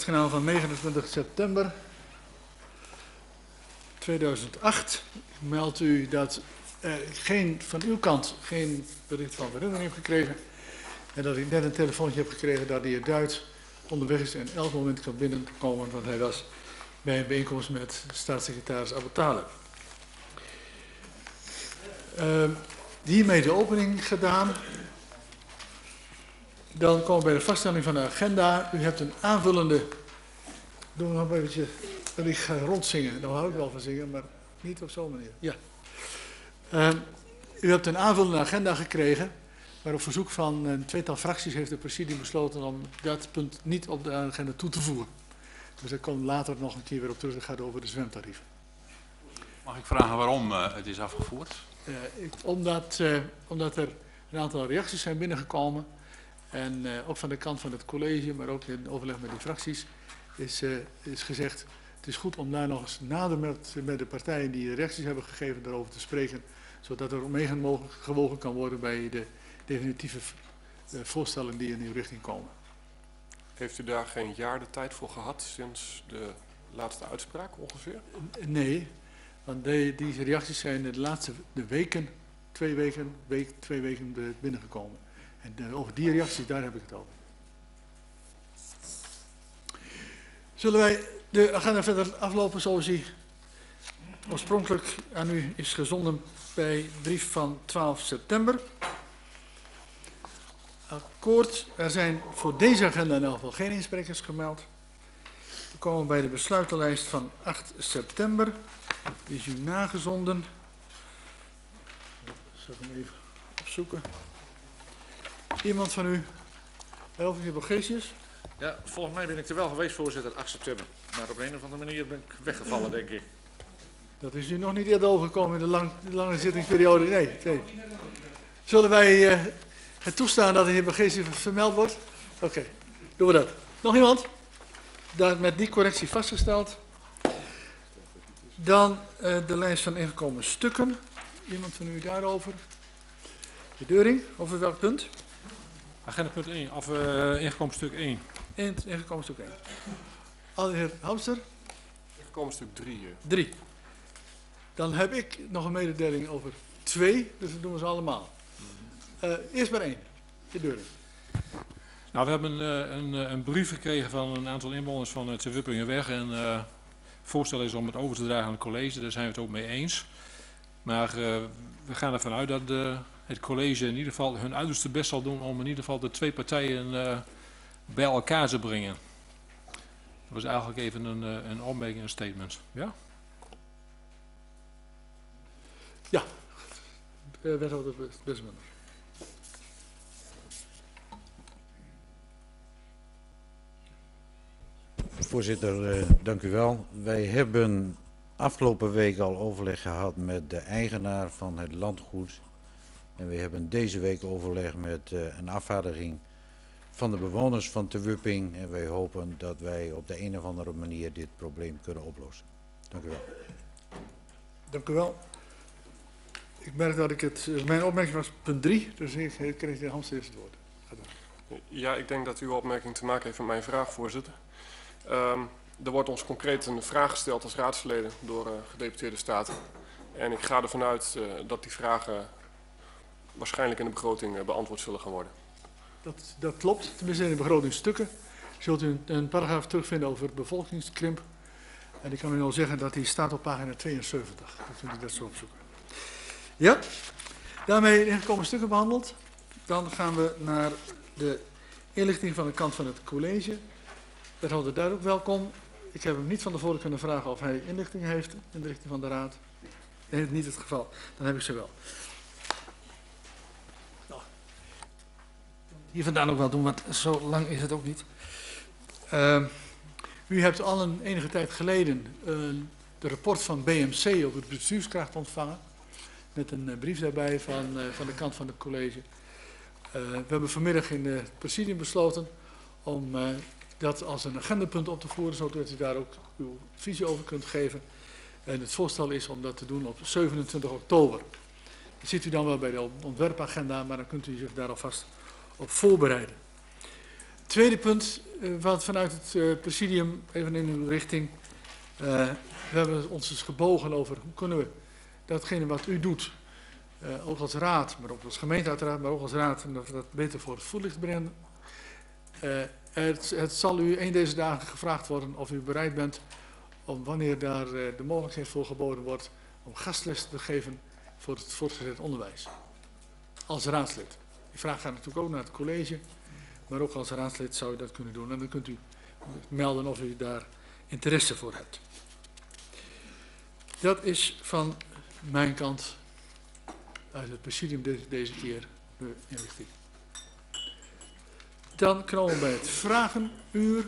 gedaan van 29 september 2008. Ik meld u dat van uw kant geen bericht van herinnering heeft gekregen. En dat ik net een telefoontje heb gekregen dat de heer Duit onderweg is en elk moment kan binnenkomen, want hij was bij een bijeenkomst met staatssecretaris Abotale. Hiermee de opening gedaan. Dan komen we bij de vaststelling van de agenda. U hebt een aanvullende... Doe nog een beetje... Ik ga rondzingen. Dan hou ik wel van zingen, maar niet op zo'n manier. Ja. U hebt een aanvullende agenda gekregen, maar op verzoek van een tweetal fracties heeft de presidium besloten om dat punt niet op de agenda toe te voegen. Dus daar komt later nog een keer weer op terug. Het gaat over de zwemtarieven. Mag ik vragen waarom het is afgevoerd? Omdat er een aantal reacties zijn binnengekomen. En ook van de kant van het college, maar ook in overleg met de fracties, is gezegd... Het is goed om daar nog eens nader met de partijen die reacties hebben gegeven daarover te spreken, zodat er meegewogen kan worden bij de definitieve voorstellen die in uw richting komen. Heeft u daar geen jaar de tijd voor gehad sinds de laatste uitspraak ongeveer? Nee, want die reacties zijn de laatste twee weken binnengekomen. En over die reacties, daar heb ik het over. Zullen wij de agenda verder aflopen zoals die oorspronkelijk aan u is gezonden bij brief van 12 september. Akkoord, er zijn voor deze agenda in elk geval geen insprekers gemeld. We komen bij de besluitenlijst van 8 september. Die is u nagezonden. Ik zal hem even opzoeken. Iemand van u? Elvin de heer Borgesius? Ja, volgens mij ben ik er wel geweest, voorzitter, 8 september. Maar op een of andere manier ben ik weggevallen, denk ik. Dat is u nog niet eerder overgekomen in de lange zittingsperiode? Nee. Zullen wij het toestaan dat de heer Borgesius vermeld wordt? Oké, doen we dat. Nog iemand? Met die correctie vastgesteld. Dan de lijst van ingekomen stukken. Iemand van u daarover? De Deuring, over welk punt? Agenda punt 1, of ingekomen stuk 1. Ingekomen stuk 1. De heer Hamster? Ingekomen stuk 3. 3. Dan heb ik nog een mededeling over 2, dus dat doen we ze allemaal. Eerst maar 1. De Deuring. Nou, we hebben een brief gekregen van een aantal inwoners van het Wuppingenweg. En het voorstel is om het over te dragen aan het college. Daar zijn we het ook mee eens. Maar we gaan ervan uit dat het college in ieder geval hun uiterste best zal doen om in ieder geval de twee partijen bij elkaar te brengen. Dat was eigenlijk even een opmerking, een statement. Ja? Ja, wethouder Besman. Voorzitter, dank u wel. Wij hebben afgelopen week al overleg gehad met de eigenaar van het landgoed. En we hebben deze week overleg met een afvaardiging van de bewoners van Te Wupping. En wij hopen dat wij op de een of andere manier dit probleem kunnen oplossen. Dank u wel. Dank u wel. Ik merk dat mijn opmerking was punt 3, dus ik kreeg de Hamster eerst het woord. Ja, ik denk dat uw opmerking te maken heeft met mijn vraag, voorzitter. Er wordt ons concreet een vraag gesteld als raadsleden door gedeputeerde staten. En ik ga ervan uit dat die vragen waarschijnlijk in de begroting beantwoord zullen gaan worden. Dat klopt, tenminste in de begrotingsstukken. Zult u een paragraaf terugvinden over bevolkingskrimp. En ik kan u al zeggen dat die staat op pagina 72. Dan kunt u dat zo opzoeken. Ja, daarmee ingekomen stukken behandeld. Dan gaan we naar de inlichting van de kant van het college. Wethouder Duidelijk, welkom. Ik heb hem niet van tevoren kunnen vragen of hij inlichting heeft in de richting van de raad. Nee, niet het geval. Dan heb ik ze wel. Nou, hier vandaan ook wel doen, want zo lang is het ook niet. U hebt al enige tijd geleden de rapport van BMC over bestuurskracht ontvangen. Met een brief daarbij van de kant van het college. We hebben vanmiddag in het presidium besloten om dat als een agendapunt op te voeren, zodat u daar ook uw visie over kunt geven. En het voorstel is om dat te doen op 27 oktober. Dat ziet u dan wel bij de ontwerpagenda, maar dan kunt u zich daar alvast op voorbereiden. Tweede punt, wat vanuit het presidium, even in uw richting. We hebben ons dus gebogen over hoe kunnen we datgene wat u doet, ook als raad, maar ook als gemeente uiteraard, maar ook als raad, en dat we dat beter voor het voetlicht brengen. Het zal u een deze dagen gevraagd worden of u bereid bent om, wanneer daar de mogelijkheid voor geboden wordt, om gastles te geven voor het voortgezet onderwijs. Als raadslid. Die vraag gaat natuurlijk ook naar het college, maar ook als raadslid zou u dat kunnen doen. En dan kunt u melden of u daar interesse voor hebt. Dat is van mijn kant uit het presidium deze keer de inlichting. Dan komen we bij het vragenuur.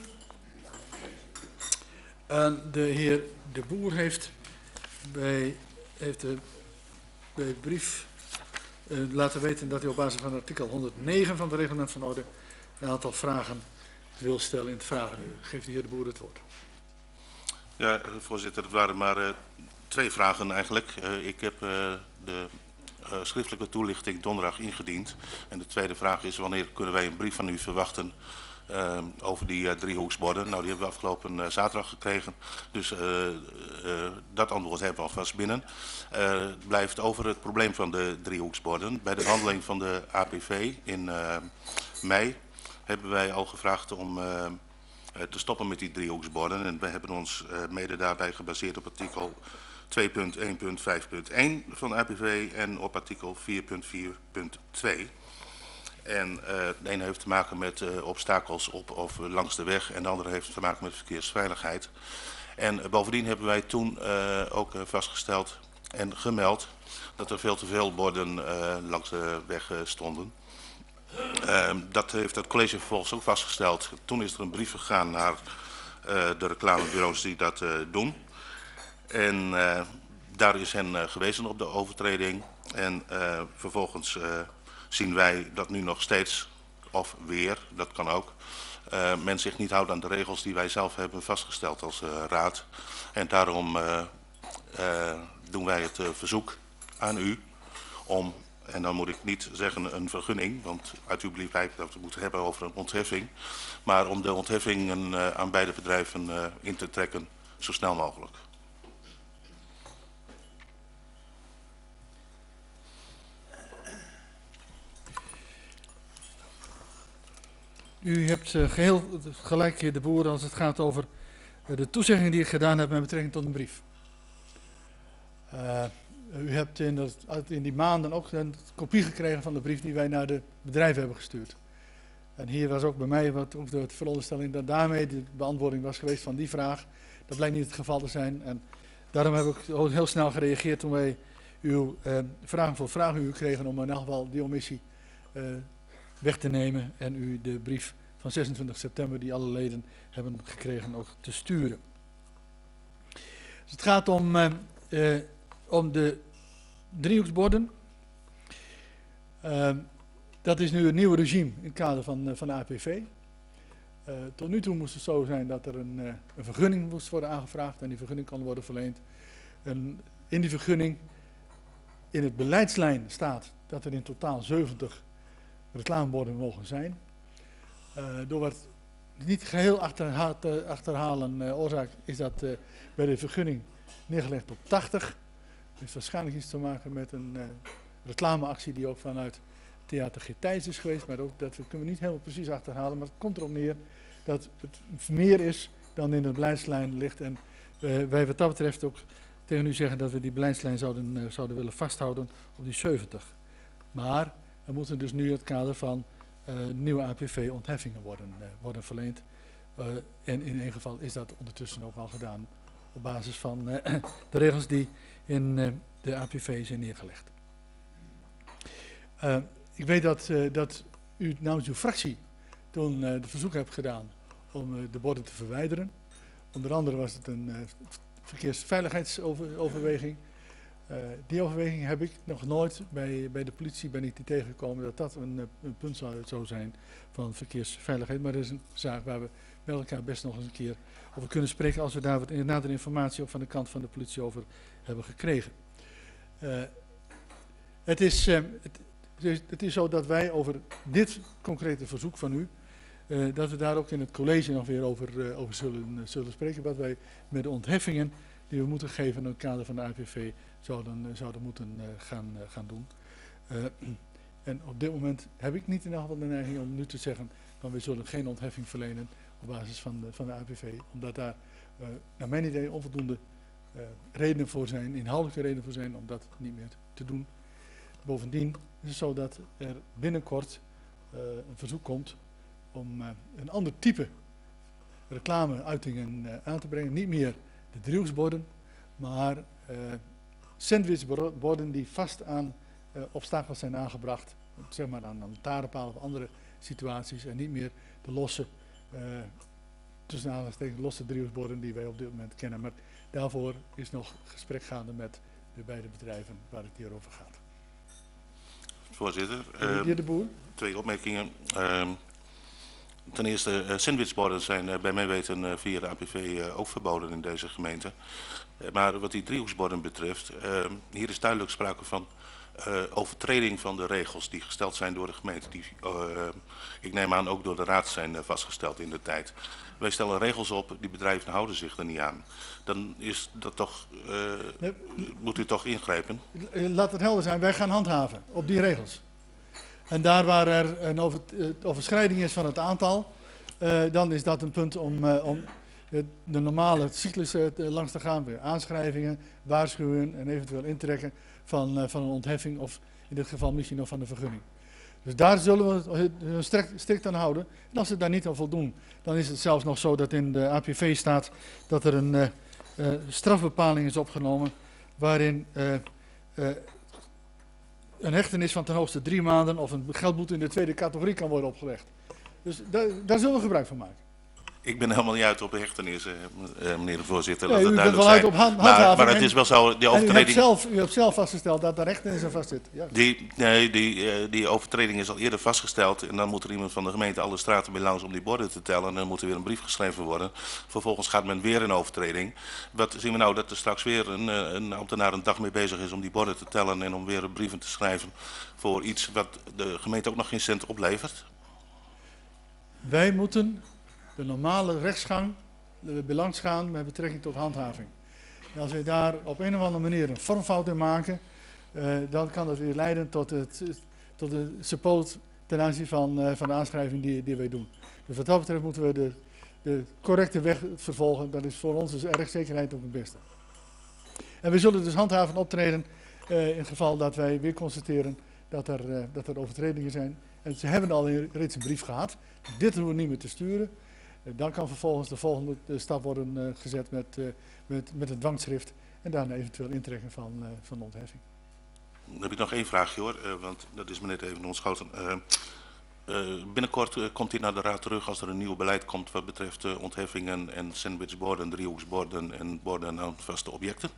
En de heer De Boer heeft bij de brief laten weten dat hij op basis van artikel 109 van het reglement van orde een aantal vragen wil stellen in het vragenuur. Geeft de heer De Boer het woord. Ja, voorzitter, het waren maar 2 vragen eigenlijk. Ik heb de schriftelijke toelichting donderdag ingediend. En de tweede vraag is: wanneer kunnen wij een brief van u verwachten over die driehoeksborden? Nou, die hebben we afgelopen zaterdag gekregen. Dus dat antwoord hebben we alvast binnen. Het blijft over het probleem van de driehoeksborden. Bij de behandeling van de APV in mei hebben wij al gevraagd om te stoppen met die driehoeksborden. En we hebben ons mede daarbij gebaseerd op artikel 2.1.5.1 van de APV en op artikel 4.4.2. En de ene heeft te maken met obstakels op of langs de weg en de andere heeft te maken met verkeersveiligheid. En bovendien hebben wij toen ook vastgesteld en gemeld dat er veel te veel borden langs de weg stonden. Dat heeft het college vervolgens ook vastgesteld. Toen is er een brief gegaan naar de reclamebureaus die dat doen. En daar is hen gewezen op de overtreding. En vervolgens zien wij dat nu nog steeds, of weer, dat kan ook, men zich niet houdt aan de regels die wij zelf hebben vastgesteld als raad. En daarom doen wij het verzoek aan u om, en dan moet ik niet zeggen een vergunning, want uit uw brief blijkt dat we het moeten hebben over een ontheffing, maar om de ontheffingen aan beide bedrijven in te trekken zo snel mogelijk. U hebt geheel gelijk, heer De Boer, als het gaat over de toezegging die ik gedaan heb met betrekking tot een brief. U hebt in die maanden ook een kopie gekregen van de brief die wij naar de bedrijven hebben gestuurd. En hier was ook bij mij ook de veronderstelling dat daarmee de beantwoording was geweest van die vraag. Dat blijkt niet het geval te zijn. En daarom heb ik ook heel snel gereageerd toen wij uw vragen voor vragenuur kregen om in elk geval die omissie weg te nemen en u de brief van 26 september die alle leden hebben gekregen ook te sturen. Dus het gaat om de driehoeksborden. Dat is nu een nieuw regime in het kader van de APV. Tot nu toe moest het zo zijn dat er een vergunning moest worden aangevraagd en die vergunning kan worden verleend. En in die vergunning, in het beleidslijn staat dat er in totaal 70 reclameborden mogen zijn. Door wat niet geheel achterhalen oorzaak is dat bij de vergunning neergelegd op 80. Dat heeft waarschijnlijk iets te maken met een reclameactie die ook vanuit Theater Getijs is geweest. Maar ook dat kunnen we niet helemaal precies achterhalen. Maar het komt erop neer dat het meer is dan in de beleidslijn ligt. En wij wat dat betreft ook tegen u zeggen dat we die beleidslijn zouden willen vasthouden op die 70. Maar er moeten dus nu in het kader van nieuwe APV-ontheffingen worden verleend. En in een geval is dat ondertussen ook al gedaan op basis van de regels die in de APV zijn neergelegd. Ik weet dat u namens uw fractie toen de verzoek hebt gedaan om de borden te verwijderen. Onder andere was het een verkeersveiligheidsoverweging. Die overweging heb ik nog nooit bij de politie ben ik die tegengekomen dat dat een punt zou zijn van verkeersveiligheid. Maar dat is een zaak waar we met elkaar best nog eens een keer over kunnen spreken als we daar wat nader informatie ook van de kant van de politie over hebben gekregen. Het is zo dat wij over dit concrete verzoek van u dat we daar ook in het college nog weer over zullen spreken. Wat wij met de ontheffingen die we moeten geven in het kader van de APV zouden moeten gaan doen. En op dit moment heb ik niet in ieder geval de neiging om nu te zeggen van we zullen geen ontheffing verlenen op basis van de APV. Omdat daar naar mijn idee onvoldoende redenen voor zijn, inhoudelijke redenen voor zijn om dat niet meer te doen. Bovendien is het zo dat er binnenkort een verzoek komt om een ander type reclameuitingen aan te brengen. Niet meer de driehoeksborden, maar sandwichborden die vast aan obstakels zijn aangebracht. Zeg maar aan lantaarnpalen of andere situaties en niet meer de losse, tussen aanhalingstekens losse driehoeksborden die wij op dit moment kennen. Maar daarvoor is nog gesprek gaande met de beide bedrijven waar het hier over gaat. Voorzitter, Meneer De Boer. 2 opmerkingen. Ten eerste, sandwichborden zijn bij mij weten via de APV ook verboden in deze gemeente. Maar wat die driehoeksborden betreft, hier is duidelijk sprake van overtreding van de regels die gesteld zijn door de gemeente. Die, ik neem aan ook door de raad zijn vastgesteld in de tijd. Wij stellen regels op, die bedrijven houden zich er niet aan. Dan is dat toch, moet u toch ingrijpen? Laat het helder zijn, wij gaan handhaven op die regels. En daar waar er een overschrijding is van het aantal, dan is dat een punt om de normale cyclus langs te gaan. Weer aanschrijvingen, waarschuwen en eventueel intrekken van een ontheffing of in dit geval misschien nog van de vergunning. Dus daar zullen we strikt aan houden. En als ze daar niet aan voldoen, dan is het zelfs nog zo dat in de APV staat dat er een strafbepaling is opgenomen waarin een hechtenis van ten hoogste 3 maanden of een geldboete in de tweede categorie kan worden opgelegd. Dus daar zullen we gebruik van maken. Ik ben helemaal niet uit op hechtenis, meneer de voorzitter. Nee, dat het u bent duidelijk wel uit zijn. op handhaven. Maar het is wel zo, die overtreding... U hebt zelf vastgesteld dat daar hechtenis aan vast zit. Ja. Die overtreding is al eerder vastgesteld. En dan moet er iemand van de gemeente alle straten weer langs om die borden te tellen. En dan moet er weer een brief geschreven worden. Vervolgens gaat men weer een overtreding. Wat zien we nou? Dat er straks weer een ambtenaar een dag mee bezig is om die borden te tellen. En om weer brieven te schrijven voor iets wat de gemeente ook nog geen cent oplevert. Wij moeten de normale rechtsgang langs gaan met betrekking tot handhaving. En als wij daar op een of andere manier een vormfout in maken, dan kan dat weer leiden tot de support ten aanzien van de aanschrijving die wij doen. Dus wat dat betreft moeten we de correcte weg vervolgen. Dat is voor ons dus rechtszekerheid ook het beste. En we zullen dus handhavend optreden in het geval dat wij weer constateren dat er overtredingen zijn. En ze hebben al reeds een brief gehad. Dit hoeven we niet meer te sturen. Dan kan vervolgens de volgende stap worden gezet met het dwangschrift en daarna eventueel intrekken van de ontheffing. Dan heb ik nog 1 vraagje hoor, want dat is me net even ontschoten. Binnenkort komt hij naar de raad terug als er een nieuw beleid komt wat betreft ontheffingen en sandwichborden, driehoeksborden en borden aan vaste objecten.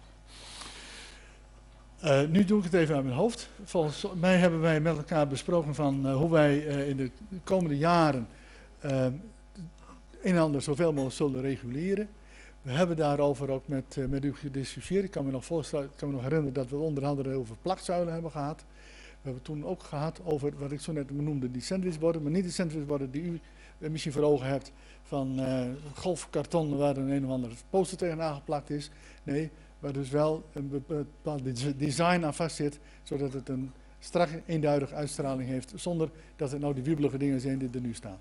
Nu doe ik het even uit mijn hoofd. Volgens mij hebben wij met elkaar besproken van hoe wij in de komende jaren een en ander zoveel mogelijk zullen reguleren. We hebben daarover ook met u gediscussieerd. Ik kan me nog herinneren dat we onder andere over plakzuilen hebben gehad. We hebben toen ook gehad over wat ik zo net noemde, die sandwichborden, maar niet de sandwichborden die u misschien voor ogen hebt van golfkarton waar een of ander poster tegen aangeplakt is. Nee, waar dus wel een bepaald design aan vast zit, zodat het een strak eenduidige uitstraling heeft, zonder dat het nou die wiebelige dingen zijn die er nu staan.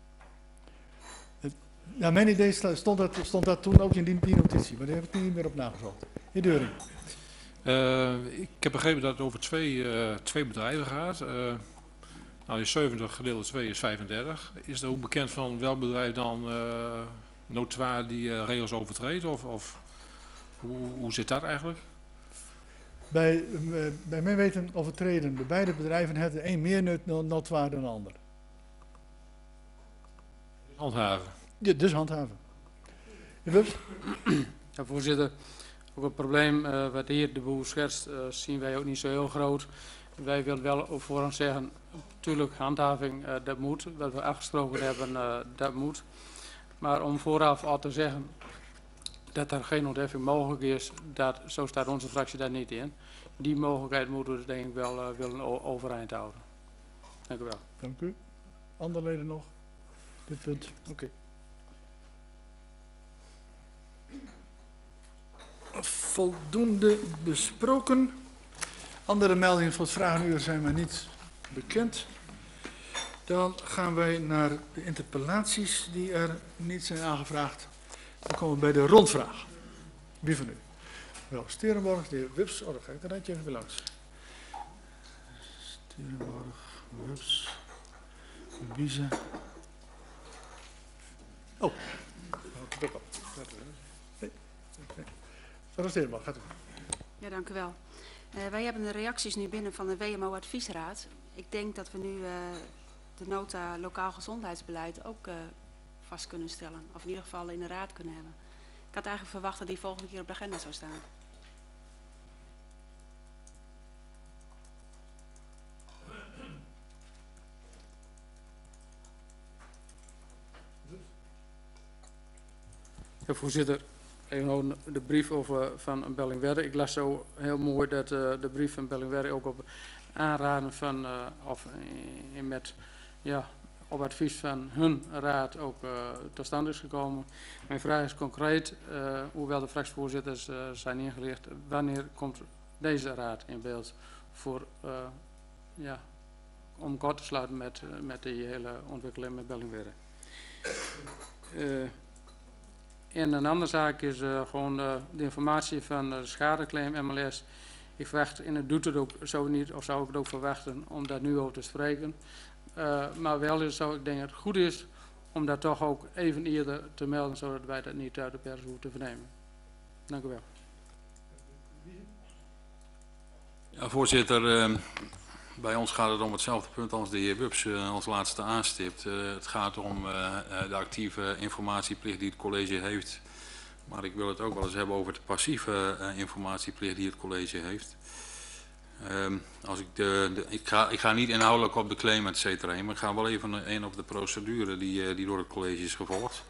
Naar mijn idee stond dat toen ook in die notitie, maar daar heb ik niet meer op nagezocht. Heer Deuring. Ik heb begrepen dat het over twee bedrijven gaat. Nou, is 70 gedeeld door 2 is 35. Is er ook bekend van welk bedrijf dan notoire die regels overtreedt? Of hoe zit dat eigenlijk? Bij mijn weten overtreden de beide bedrijven het een meer notoire dan de ander. Handhaven. Ja, dus handhaven. Heer Wubs? Ja, voorzitter, ook het probleem wat de heer De Boer schetst, zien wij ook niet zo heel groot. Wij willen wel op voorhand zeggen, natuurlijk handhaving, dat moet. Wat we afgesproken hebben, dat moet. Maar om vooraf al te zeggen dat er geen ontheffing mogelijk is, zo staat onze fractie daar niet in. Die mogelijkheid moeten we dus denk ik wel willen overeind houden. Dank u wel. Dank u. Andere leden nog? Dit punt, oké. Voldoende besproken. Andere meldingen voor het vragenuur zijn mij niet bekend. Dan gaan wij naar de interpellaties die er niet zijn aangevraagd. Dan komen we bij de rondvraag. Wie van u? Mevrouw Sterenborg, de heer Wips. Oh, dan ga ik er even weer langs. Sterenborg, Wips, Wiese. Oh. Mevrouw Sterenborg, gaat u. Ja, dank u wel. Wij hebben de reacties nu binnen van de WMO-adviesraad. Ik denk dat we nu de nota lokaal gezondheidsbeleid ook vast kunnen stellen. Of in ieder geval in de raad kunnen hebben. Ik had eigenlijk verwacht dat die volgende keer op de agenda zou staan. Ja, voorzitter, even de brief over van Bellingwedde. Ik las zo heel mooi dat de brief van Bellingwedde ook op aanraden van, op advies van hun raad ook tot stand is gekomen. Mijn vraag is concreet, hoewel de fractievoorzitters zijn ingelicht, wanneer komt deze raad in beeld voor, om kort te sluiten met die hele ontwikkeling met Bellingwedde. En een andere zaak is gewoon de informatie van de schadeclaim MLS. Ik verwacht, en het doet het ook zo niet, of zou ik het ook verwachten om daar nu over te spreken. Maar wel zou ik denk dat het goed is om dat toch ook even eerder te melden, zodat wij dat niet uit de pers hoeven te vernemen. Dank u wel. Ja, voorzitter, bij ons gaat het om hetzelfde punt als de heer Wups als laatste aanstipt. Het gaat om de actieve informatieplicht die het college heeft. Maar ik wil het ook wel eens hebben over de passieve informatieplicht die het college heeft. Ik ga niet inhoudelijk op de claim et cetera heen, maar ik ga wel even op de procedure die door het college is gevolgd.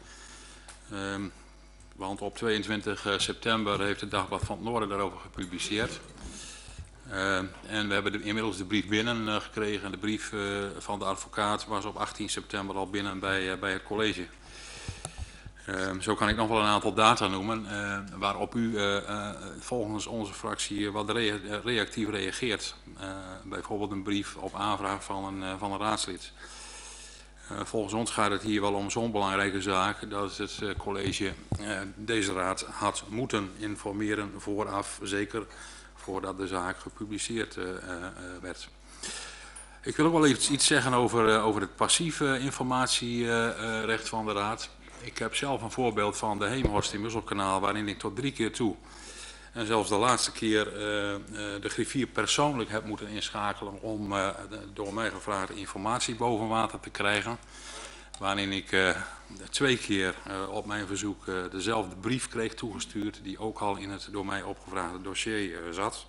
Want op 22 september heeft het Dagblad van het Noorden daarover gepubliceerd. En we hebben inmiddels de brief binnen gekregen. De brief van de advocaat was op 18 september al binnen bij het college. Zo kan ik nog wel een aantal data noemen waarop u volgens onze fractie wat reactief reageert. Bijvoorbeeld een brief op aanvraag van een raadslid. Volgens ons gaat het hier wel om zo'n belangrijke zaak dat het college deze raad had moeten informeren vooraf, zeker voordat de zaak gepubliceerd werd. Ik wil ook wel iets zeggen over het passieve informatierecht van de raad. Ik heb zelf een voorbeeld van de Heemhorst in Musselkanaal, waarin ik tot 3 keer toe en zelfs de laatste keer de griffier persoonlijk heb moeten inschakelen om de door mij gevraagde informatie boven water te krijgen. Waarin ik 2 keer op mijn verzoek dezelfde brief kreeg toegestuurd die ook al in het door mij opgevraagde dossier zat.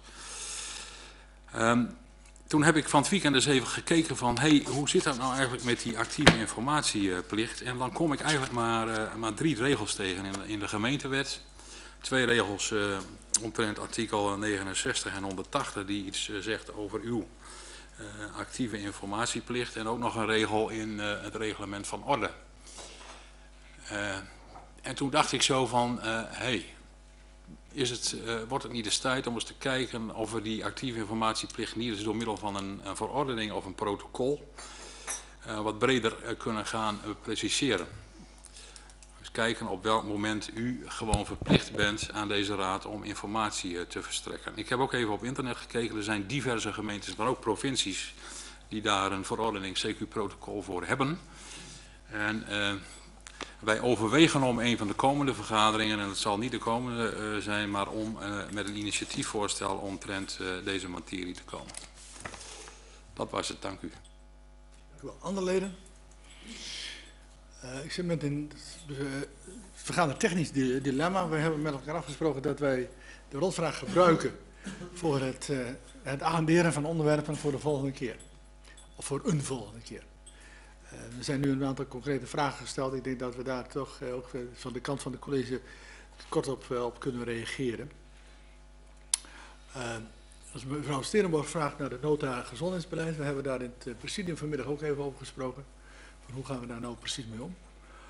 Toen heb ik van het weekend eens even gekeken van, hoe zit dat nou eigenlijk met die actieve informatieplicht? En dan kom ik eigenlijk maar 3 regels tegen in de gemeentewet. 2 regels omtrent artikel 69 en 180 die iets zegt over uw actieve informatieplicht. En ook nog een regel in het reglement van orde. En toen dacht ik zo van, wordt het niet eens tijd om eens te kijken of we die actieve informatieplicht niet eens door middel van een verordening of een protocol wat breder kunnen gaan preciseren. Dus kijken op welk moment u gewoon verplicht bent aan deze raad om informatie te verstrekken. Ik heb ook even op internet gekeken, er zijn diverse gemeentes, maar ook provincies die daar een verordening CQ-protocol voor hebben. En wij overwegen om een van de komende vergaderingen, en het zal niet de komende zijn, maar om met een initiatiefvoorstel omtrent deze materie te komen. Dat was het, dank u. Dank u wel. Andere leden? Ik zit met een vergaande technisch dilemma. We hebben met elkaar afgesproken dat wij de rondvraag gebruiken voor het agenderen van onderwerpen voor de volgende keer. Of voor een volgende keer. Er zijn nu een aantal concrete vragen gesteld. Ik denk dat we daar toch ook van de kant van de college kort op kunnen reageren. Als mevrouw Sterenborg vraagt naar de nota gezondheidsbeleid, we hebben daar in het presidium vanmiddag ook even over gesproken. Hoe gaan we daar nou precies mee om?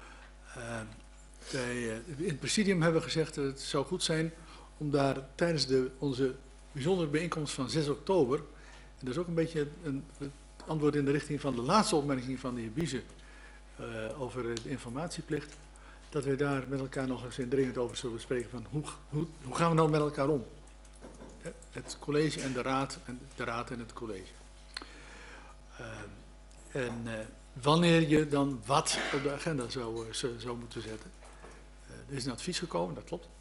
In het presidium hebben we gezegd dat het zou goed zijn om daar tijdens onze bijzondere bijeenkomst van 6 oktober, en dat is ook een beetje een antwoord in de richting van de laatste opmerking van de heer Biese over de informatieplicht, dat we daar met elkaar nog eens indringend over zullen spreken van hoe gaan we nou met elkaar om? Het college en de raad en het college. Wanneer je dan wat op de agenda zou moeten zetten. Er is een advies gekomen, dat klopt.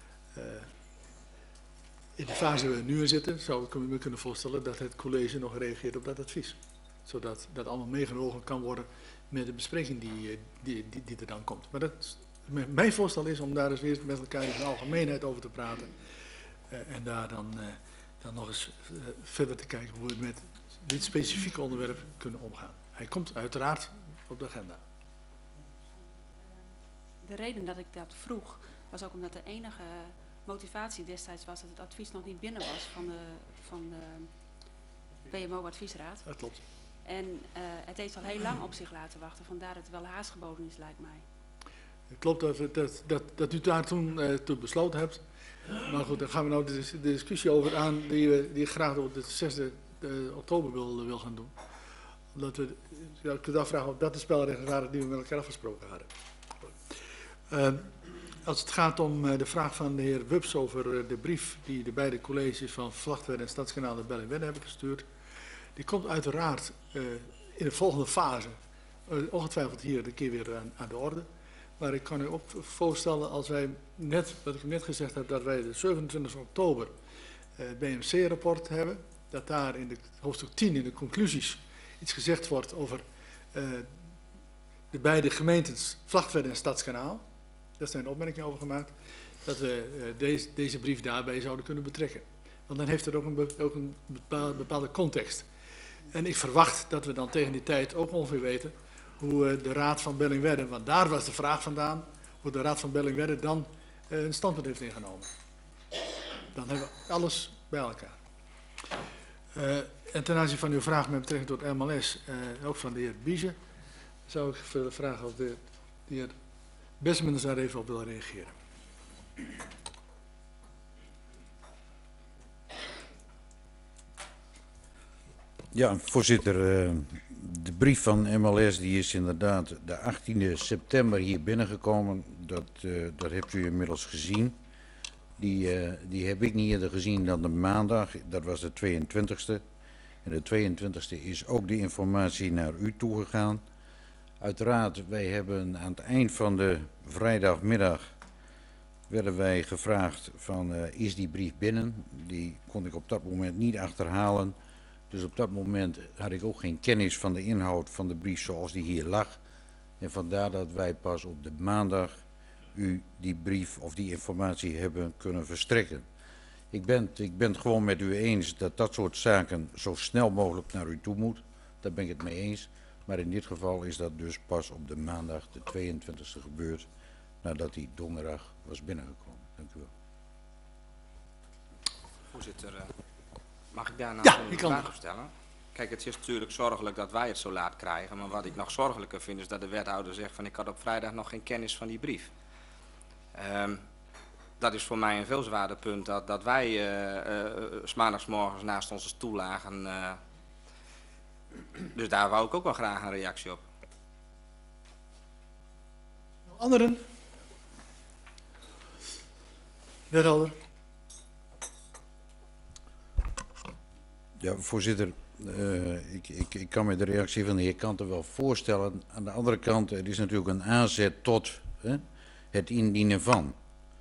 In de fase waar we nu in zitten, zou ik me kunnen voorstellen dat het college nog reageert op dat advies. Zodat dat allemaal meegenomen kan worden met de bespreking die er dan komt. Maar mijn voorstel is om daar eens weer met elkaar in de algemeenheid over te praten. En daar dan nog eens verder te kijken hoe we met dit specifieke onderwerp kunnen omgaan. Hij komt uiteraard op de agenda. De reden dat ik dat vroeg was ook omdat de enige motivatie destijds was dat het advies nog niet binnen was van de WMO-adviesraad. Dat klopt. En het heeft al heel lang op zich laten wachten, vandaar dat het wel haast geboden is, lijkt mij. Het klopt dat u daar toen toe besloten hebt. Maar goed, daar gaan we nou de discussie over aan die ik graag op de 6e oktober wil gaan doen. Omdat we, ik kunt afvragen of dat de spelregels waren die we met elkaar afgesproken hadden. Als het gaat om de vraag van de heer Wups over de brief die de beide colleges van Vlachtwedde en Stadskanaal naar Bellingwedde hebben gestuurd. Die komt uiteraard in de volgende fase ongetwijfeld hier een keer weer aan de orde. Maar ik kan u ook voorstellen als wij wat ik net gezegd heb, dat wij de 27 oktober het BMC-rapport hebben. Dat daar in de hoofdstuk 10 in de conclusies iets gezegd wordt over de beide gemeentes Vlachtwedde en Stadskanaal. Daar zijn opmerkingen over gemaakt. Dat we deze brief daarbij zouden kunnen betrekken. Want dan heeft het ook een bepaalde context. En ik verwacht dat we dan tegen die tijd ook ongeveer weten hoe de Raad van Bellingwedde, want daar was de vraag vandaan, hoe de Raad van Bellingwedde dan een standpunt heeft ingenomen. Dan hebben we alles bij elkaar. En ten aanzien van uw vraag met betrekking tot MLS, ook van de heer Biese, zou ik willen vragen of de heer Besmens daar even op wil reageren. Ja, voorzitter. De brief van MLS die is inderdaad de 18e september hier binnengekomen. Dat hebt u inmiddels gezien. Die heb ik niet eerder gezien dan de maandag. Dat was de 22e. En de 22e is ook de informatie naar u toegegaan. Uiteraard, wij hebben aan het eind van de vrijdagmiddag werden wij gevraagd van is die brief binnen? Die kon ik op dat moment niet achterhalen. Dus op dat moment had ik ook geen kennis van de inhoud van de brief zoals die hier lag. En vandaar dat wij pas op de maandag u die brief of die informatie hebben kunnen verstrekken. Ik ben het gewoon met u eens dat dat soort zaken zo snel mogelijk naar u toe moet. Daar ben ik het mee eens. Maar in dit geval is dat dus pas op de maandag de 22e gebeurd, nadat die donderdag was binnengekomen. Dank u wel. Voorzitter, mag ik daar ja, een vraag op stellen? Kijk, het is natuurlijk zorgelijk dat wij het zo laat krijgen, maar wat ik nog zorgelijker vind is dat de wethouder zegt van ik had op vrijdag nog geen kennis van die brief. Dat is voor mij een veel zwaarder punt dat wij 's maandagsmorgens naast onze stoel lagen. Dus daar wou ik ook wel graag een reactie op. Anderen? Wethouder? Ja, voorzitter, ik kan me de reactie van de heer Kanter wel voorstellen. Aan de andere kant, het is natuurlijk een aanzet tot het indienen van.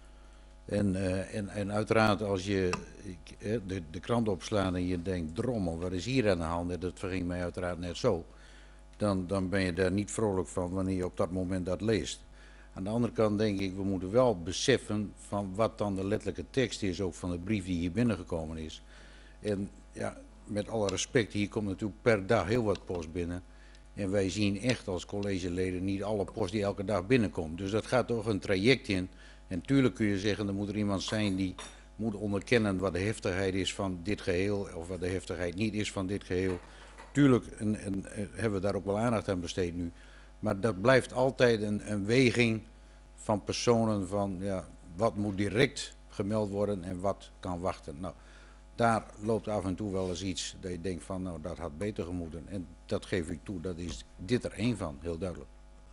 En uiteraard als je de krant opslaat en je denkt, drommel, wat is hier aan de hand? En dat verging mij uiteraard net zo. Dan ben je daar niet vrolijk van wanneer je op dat moment dat leest. Aan de andere kant denk ik, we moeten wel beseffen van wat dan de letterlijke tekst is, ook van de brief die hier binnengekomen is. En ja, met alle respect, hier komt natuurlijk per dag heel wat post binnen. En wij zien echt als collegeleden niet alle post die elke dag binnenkomt. Dus dat gaat toch een traject in. En tuurlijk kun je zeggen, er moet er iemand zijn die moet onderkennen wat de heftigheid is van dit geheel, of wat de heftigheid niet is van dit geheel. Tuurlijk hebben we daar ook wel aandacht aan besteed nu. Maar dat blijft altijd een weging van personen van ja, wat moet direct gemeld worden en wat kan wachten. Nou, daar loopt af en toe wel eens iets dat je denkt van nou dat had beter gemoeten. En dat geef ik toe, dat is dit er één van, heel duidelijk.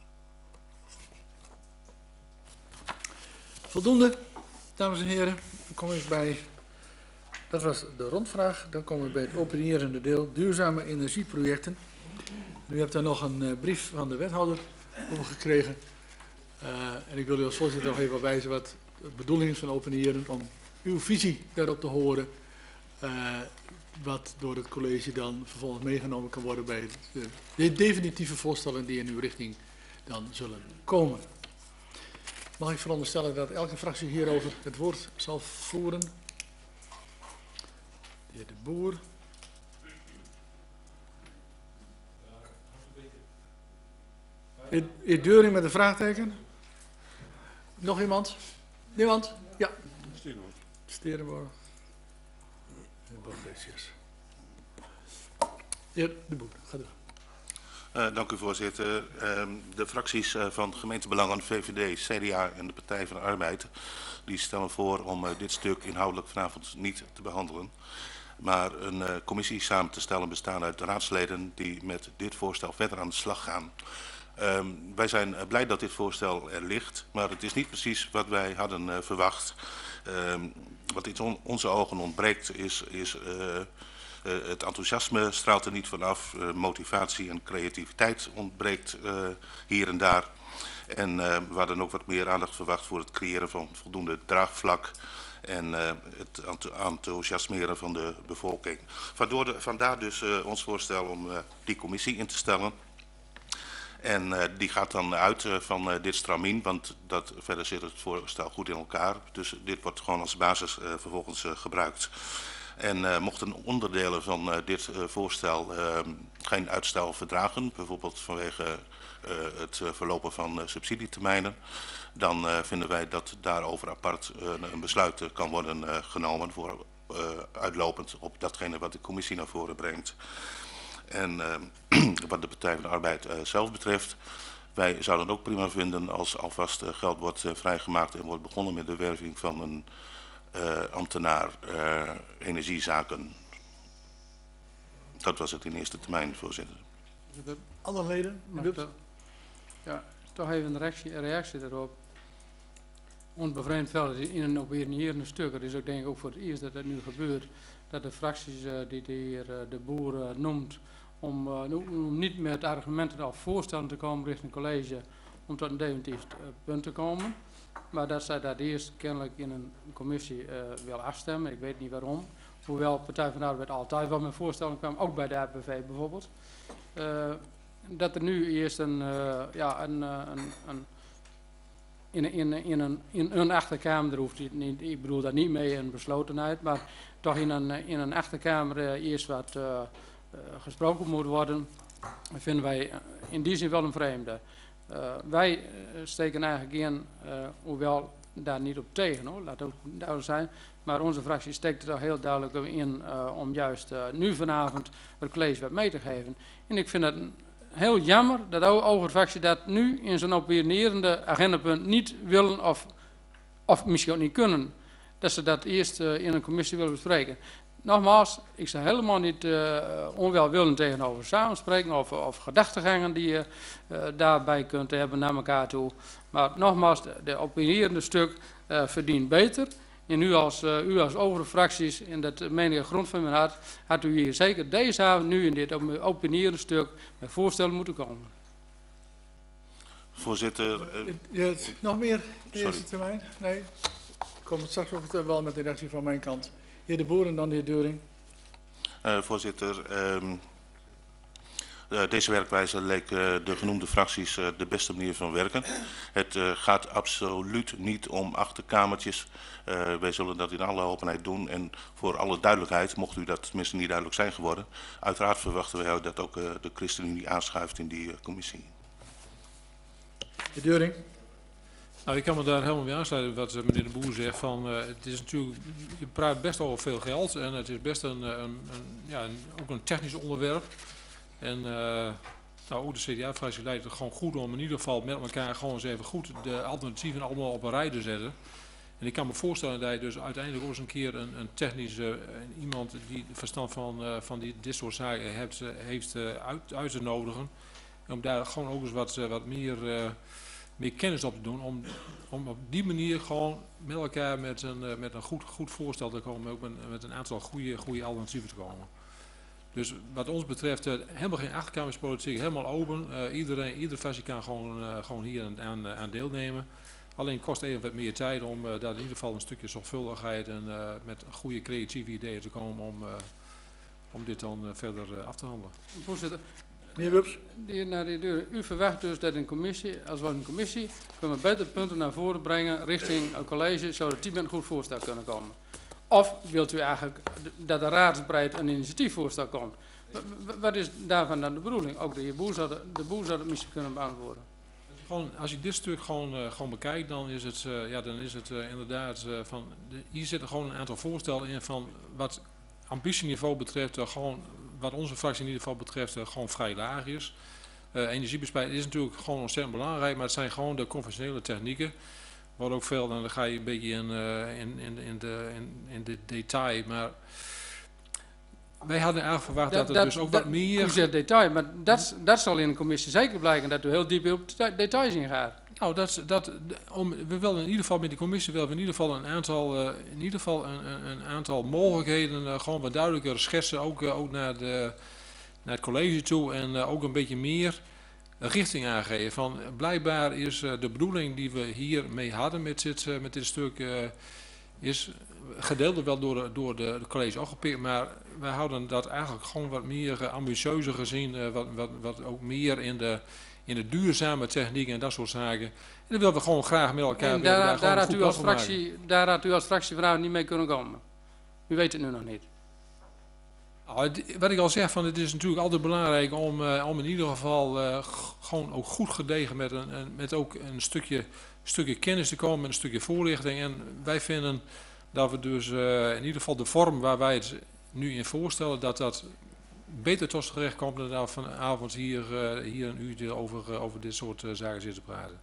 Voldoende, dames en heren. Dan kom ik bij, dat was de rondvraag. Dan komen we bij het opinierende deel, duurzame energieprojecten. U hebt daar nog een brief van de wethouder over gekregen. En ik wil u als voorzitter nog even wijzen wat de bedoeling is van opinierend, om uw visie daarop te horen. Wat door het college dan vervolgens meegenomen kan worden bij de definitieve voorstellen die in uw richting dan zullen komen. Mag ik veronderstellen dat elke fractie hierover het woord zal voeren? De heer De Boer. Heer Deuring met een vraagteken. Nog iemand? Niemand? Ja. Sterenborg. Heer De Boer, ga door. Dank u voorzitter. De fracties van gemeentebelangen, VVD, CDA en de Partij van de Arbeid, die stellen voor om dit stuk inhoudelijk vanavond niet te behandelen, maar een commissie samen te stellen bestaande uit de raadsleden die met dit voorstel verder aan de slag gaan. Wij zijn blij dat dit voorstel er ligt, maar het is niet precies wat wij hadden verwacht. Wat in onze ogen ontbreekt is het enthousiasme straalt er niet vanaf, motivatie en creativiteit ontbreekt hier en daar. En we hadden ook wat meer aandacht verwacht voor het creëren van voldoende draagvlak en het enthousiasmeren van de bevolking. Vandaar dus ons voorstel om die commissie in te stellen. En die gaat dan uit van dit stramien, want verder zit het voorstel goed in elkaar. Dus dit wordt gewoon als basis vervolgens gebruikt. En mochten onderdelen van dit voorstel geen uitstel verdragen, bijvoorbeeld vanwege het verlopen van subsidietermijnen, dan vinden wij dat daarover apart een besluit kan worden genomen voor uitlopend op datgene wat de commissie naar voren brengt. En wat de Partij van de Arbeid zelf betreft, wij zouden het ook prima vinden als alvast geld wordt vrijgemaakt en wordt begonnen met de werving van een ambtenaar energiezaken. Dat was het in eerste termijn, voorzitter. Andere leden? Ja, toch even een reactie daarop. Onbevreemd wel in een opinierende stuk. Het is ook denk ik ook voor het eerst dat het nu gebeurt. Dat de fracties die de heer De Boer noemt, om niet met argumenten of voorstellen te komen richting het college om tot een definitief punt te komen. Maar dat zij dat eerst kennelijk in een commissie wil afstemmen. Ik weet niet waarom. Hoewel Partij van de Arbeid altijd wel met voorstellen kwam, ook bij de APV bijvoorbeeld. Dat er nu eerst in een achterkamer, er hoeft niet, ik bedoel daar niet mee een beslotenheid, maar toch in een achterkamer eerst wat gesproken moet worden, vinden wij in die zin wel een vreemde. Wij steken eigenlijk in, hoewel daar niet op tegen, hoor, laat ook duidelijk zijn, maar onze fractie steekt er toch heel duidelijk in om juist nu vanavond het college wat mee te geven. En ik vind het heel jammer dat de overfractie dat nu in zo'n opinierende agendapunt niet willen of misschien ook niet kunnen. Dat ze dat eerst in een commissie willen bespreken. Nogmaals, ik zou helemaal niet onwelwillend tegenover samenspreken of gedachtegangen die je daarbij kunt hebben naar elkaar toe. Maar nogmaals, de opinierende stuk verdient beter. En u als overfracties, en dat meen ik grond van mijn hart, had u hier zeker deze avond nu in dit opinierende stuk met voorstellen moeten komen. Voorzitter. Nog meer de eerste termijn? Nee. Ik kom het straks ook wel met de reactie van mijn kant. Heer De Boer en dan de heer Deuring. Voorzitter, deze werkwijze leek de genoemde fracties de beste manier van werken. Het gaat absoluut niet om achterkamertjes. Wij zullen dat in alle openheid doen. En voor alle duidelijkheid, mocht u dat tenminste niet duidelijk zijn geworden, uiteraard verwachten wij dat ook de ChristenUnie aanschuift in die commissie. Heer Deuring. Nou, ik kan me daar helemaal mee aansluiten wat meneer De Boer zegt. Het is natuurlijk, je praat best over veel geld en het is best ook een technisch onderwerp. En Nou, ook de CDA-fractie lijkt het gewoon goed om in ieder geval met elkaar gewoon eens even goed de alternatieven allemaal op een rij te zetten. En ik kan me voorstellen dat je dus uiteindelijk ook eens een keer een technische, iemand die verstand van dit soort zaken heeft uit te nodigen. Om daar gewoon ook eens wat meer kennis op te doen. Om op die manier gewoon met elkaar met een goed voorstel te komen. Ook met een aantal goede alternatieven te komen. Dus wat ons betreft helemaal geen achterkamerspolitiek, helemaal open. Iedere fractie kan gewoon hier aan deelnemen. Alleen kost even wat meer tijd om daar in ieder geval een stukje zorgvuldigheid en met goede creatieve ideeën te komen om dit dan verder af te handelen. Voorzitter, Meneer Wubs? U verwacht dus dat als we een commissie kunnen we beter punten naar voren brengen richting een college, zodat die met een goed voorstel kunnen komen. Of wilt u eigenlijk dat de raadsbreed een initiatiefvoorstel komt? Wat is daarvan dan de bedoeling? Ook de heer Boer zou het misschien kunnen beantwoorden. Gewoon, als ik dit stuk gewoon bekijk, dan is het, inderdaad hier zitten gewoon een aantal voorstellen in van wat ambitieniveau betreft, gewoon wat onze fractie in ieder geval betreft, gewoon vrij laag is. Energiebesparing is natuurlijk gewoon ontzettend belangrijk, maar het zijn gewoon de conventionele technieken. Wordt ook veel, dan ga je een beetje in de detail, maar wij hadden eigenlijk verwacht dat er dus ook wat meer... U zegt detail, maar dat zal in de commissie zeker blijken dat u heel diep op details ingaat. Nou, we willen in ieder geval met die commissie willen we in ieder geval een aantal mogelijkheden gewoon wat duidelijker schetsen, ook naar het college toe en ook een beetje meer richting aangeven. Van blijkbaar is de bedoeling die we hier mee hadden met dit stuk is gedeeltelijk wel door de college opgepikt, maar wij houden dat eigenlijk gewoon wat meer ambitieuzer gezien, wat ook meer in de duurzame techniek en dat soort zaken. En dan willen we gewoon graag met elkaar... En daar had u als fractie vanavond niet mee kunnen komen. U weet het nu nog niet. Wat ik al zeg, het is natuurlijk altijd belangrijk om in ieder geval gewoon ook goed gedegen met ook een stukje kennis te komen, met een stukje voorlichting. En wij vinden dat we dus in ieder geval de vorm waar wij het nu in voorstellen, dat beter tot z'n terecht komt dan dat vanavond hier een uurtje over dit soort zaken zitten praten.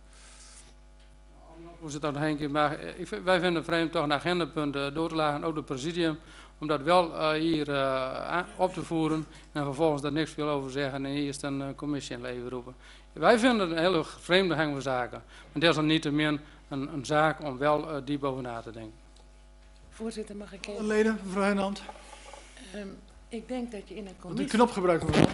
Voorzitter, Henk, maar wij vinden het vreemd toch een agendapunt door te laten, ook het presidium, om dat wel hier op te voeren en vervolgens daar niks veel over zeggen en eerst een commissie in leven roepen. Wij vinden het een hele vreemde gang van zaken. Maar desalniettemin een zaak om wel diep over na te denken. Voorzitter, mag ik even... Leden, mevrouw Heijnand. Ik denk dat je in een Moet commissie... u knop gebruiken, mevrouw?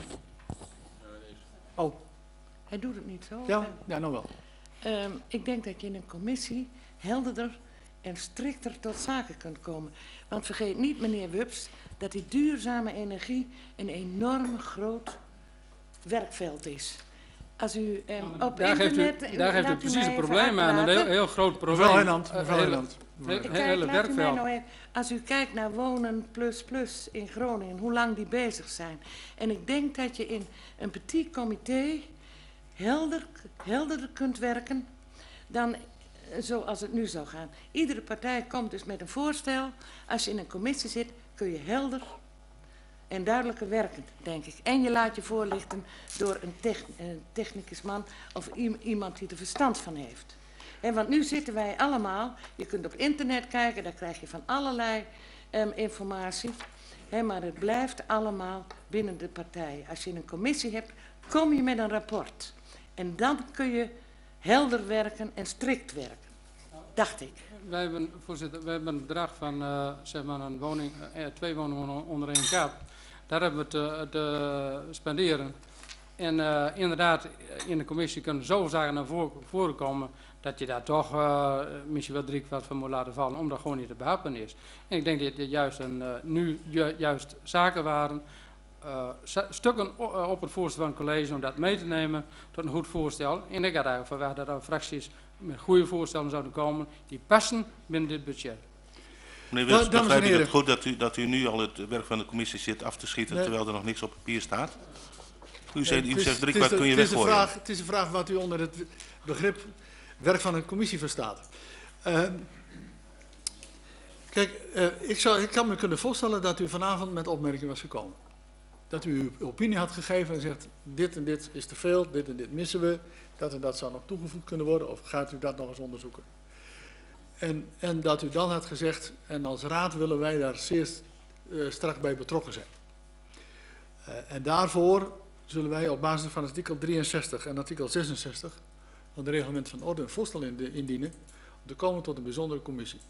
Oh. Hij doet het niet zo. Ja, nou wel. Ik denk dat je in een commissie helderder en strikter tot zaken kunt komen. Want vergeet niet, meneer Wubs, dat die duurzame energie een enorm groot werkveld is. Als u op daar internet... Daar heeft u precies een probleem aan, een heel groot probleem. Mevrouw Heijnand. Hele werkveld. Als u kijkt naar Wonen Plus in Groningen, hoe lang die bezig zijn. En ik denk dat je in een petit comité helderder kunt werken dan zoals het nu zou gaan. Iedere partij komt dus met een voorstel. Als je in een commissie zit, kun je helder en duidelijker werken, denk ik. En je laat je voorlichten door een technicusman of iemand die er verstand van heeft. En want nu zitten wij allemaal, je kunt op internet kijken, daar krijg je van allerlei informatie. Maar het blijft allemaal binnen de partij. Als je een commissie hebt, kom je met een rapport. En dan kun je helder werken en strikt werken, dacht ik. Wij hebben een bedrag van zeg maar een woning, 2 woningen onder 1 kap. Daar hebben we te spenderen. En inderdaad, in de commissie kunnen zoveel zaken naar voren komen dat je daar toch misschien wel 3/4 van moet laten vallen, omdat het gewoon niet te behappen is. En ik denk dat dit juist zaken waren, stukken op het voorstel van het college om dat mee te nemen tot een goed voorstel. En ik had eigenlijk verwacht dat er fracties met goede voorstellen zouden komen die passen binnen dit budget. Meneer Wils, begrijp ik het goed dat u nu al het werk van de commissie zit af te schieten terwijl er nog niks op papier staat? U zegt 3/4 kun je weggooien. Het is een vraag wat u onder het begrip werk van een commissie verstaat. Kijk, ik kan me kunnen voorstellen dat u vanavond met opmerkingen was gekomen. dat u uw opinie had gegeven en zegt, dit en dit is te veel, dit en dit missen we, dat en dat zou nog toegevoegd kunnen worden, of gaat u dat nog eens onderzoeken? En dat u dan had gezegd, en als raad willen wij daar zeer strak bij betrokken zijn. En daarvoor zullen wij op basis van artikel 63 en artikel 66 van het reglement van orde een voorstel indienen om te komen tot een bijzondere commissie.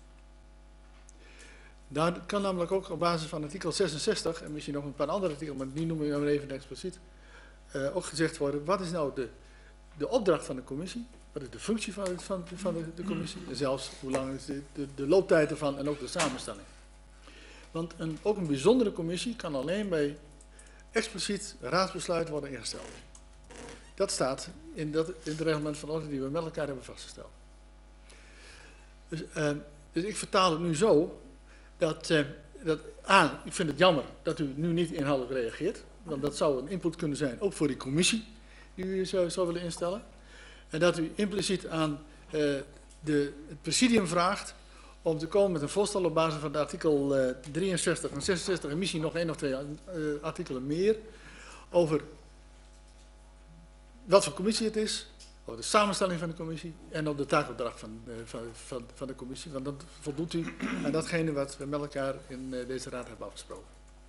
Daar kan namelijk ook op basis van artikel 66 en misschien nog een paar andere artikelen, maar die noemen we maar even expliciet, ook gezegd worden, wat is nou de opdracht van de commissie? Wat is de functie van de commissie? En zelfs hoe lang is de looptijd ervan en ook de samenstelling. Want ook een bijzondere commissie kan alleen bij expliciet raadsbesluit worden ingesteld. Dat staat in het reglement van orde die we met elkaar hebben vastgesteld. Dus ik vertaal het nu zo dat ik vind het jammer dat u nu niet inhoudelijk reageert. Want dat zou een input kunnen zijn, ook voor die commissie die u zou willen instellen. En dat u impliciet aan het presidium vraagt om te komen met een voorstel op basis van de artikel 63 en 66 en misschien nog 1 of 2 artikelen meer over wat voor commissie het is, over de samenstelling van de commissie en op de taakopdracht van de commissie. Want dan voldoet u aan datgene wat we met elkaar in deze raad hebben afgesproken.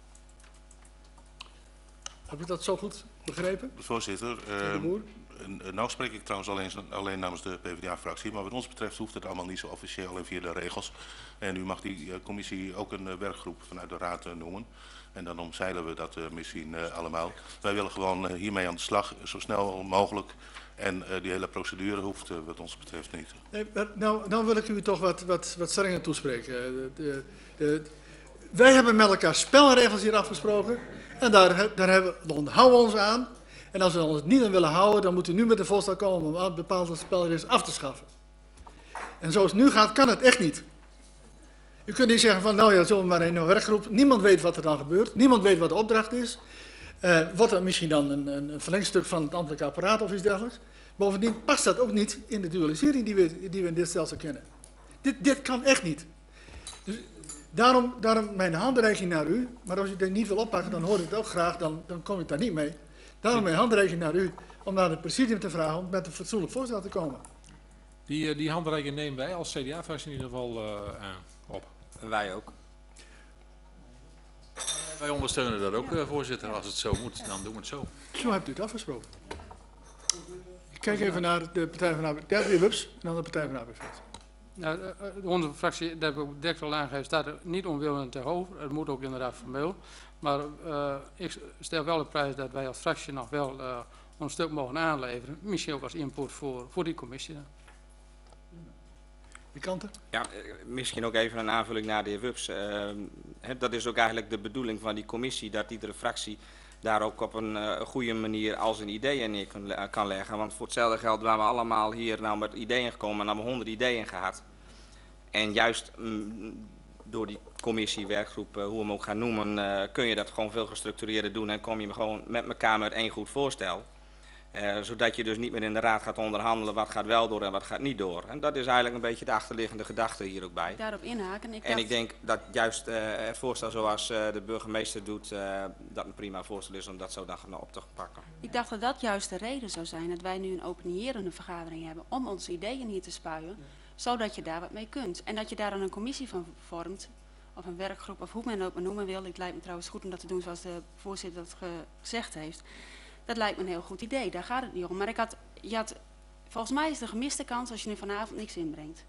Heb ik dat zo goed begrepen? Voorzitter, nou spreek ik trouwens alleen namens de PvdA-fractie, maar wat ons betreft hoeft het allemaal niet zo officieel en via de regels. En u mag die commissie ook een werkgroep vanuit de raad noemen. En dan omzeilen we dat misschien allemaal. Wij willen gewoon hiermee aan de slag, zo snel mogelijk. En die hele procedure hoeft wat ons betreft niet. Nee, nou wil ik u toch wat strenger toespreken. Wij hebben met elkaar spelregels hier afgesproken. En daar houden we ons aan. En als we ons niet aan willen houden, dan moet u nu met een voorstel komen om bepaalde spelregels af te schaffen. En zoals het nu gaat, kan het echt niet. U kunt niet zeggen van, nou ja, zullen we maar in een werkgroep. Niemand weet wat er dan gebeurt. Niemand weet wat de opdracht is. Wordt er misschien dan een verlengstuk van het ambtelijk apparaat of iets dergelijks. Bovendien past dat ook niet in de dualisering die we in dit stelsel kennen. Dit kan echt niet. Dus daarom mijn handreiking naar u. Maar als u dit niet wil oppakken, dan hoor ik het ook graag. Dan kom ik daar niet mee. Daarom mijn handreiking naar u. Om naar het presidium te vragen om met een fatsoenlijk voorstel te komen. Die handreiking nemen wij als CDA-fractie in ieder geval op. En wij ook. Wij ondersteunen dat ook, voorzitter. Als het zo moet, dan doen we het zo. Zo hebt u het afgesproken. Ik kijk even naar de Partij van de Arbeid. De heer Wups en dan de Partij van de Arbeid. Nou, onze fractie, dat heb ik ook direct al aangegeven, staat er niet onwillend tegenover. Het moet ook inderdaad formeel. Maar ik stel wel de prijs dat wij als fractie nog wel een stuk mogen aanleveren. Misschien ook als input voor die commissie. Die kanten? Ja, misschien ook even een aanvulling naar de heer Wups. Dat is ook eigenlijk de bedoeling van die commissie, dat iedere fractie daar ook op een goede manier al zijn ideeën neer kan leggen. Want voor hetzelfde geld waren we allemaal hier nou met ideeën gekomen en hebben 100 ideeën gehad. En juist door die commissie, werkgroep, hoe we hem ook gaan noemen, kun je dat gewoon veel gestructureerder doen en kom je gewoon met elkaar met één goed voorstel. Zodat je dus niet meer in de raad gaat onderhandelen wat gaat wel door en wat gaat niet door. En dat is eigenlijk een beetje de achterliggende gedachte hier ook bij. Daarop inhaken. Ik denk dat juist het voorstel zoals de burgemeester doet, dat een prima voorstel is om dat zo dan op te pakken. Ik dacht dat dat juist de reden zou zijn dat wij nu een openierende vergadering hebben om onze ideeën hier te spuien, zodat je daar wat mee kunt. En dat je daar dan een commissie van vormt, of een werkgroep, of hoe men dat noemen wil. Het lijkt me trouwens goed om dat te doen zoals de voorzitter dat gezegd heeft. Dat lijkt me een heel goed idee, daar gaat het niet om. Maar volgens mij is de gemiste kans als je nu vanavond niks inbrengt.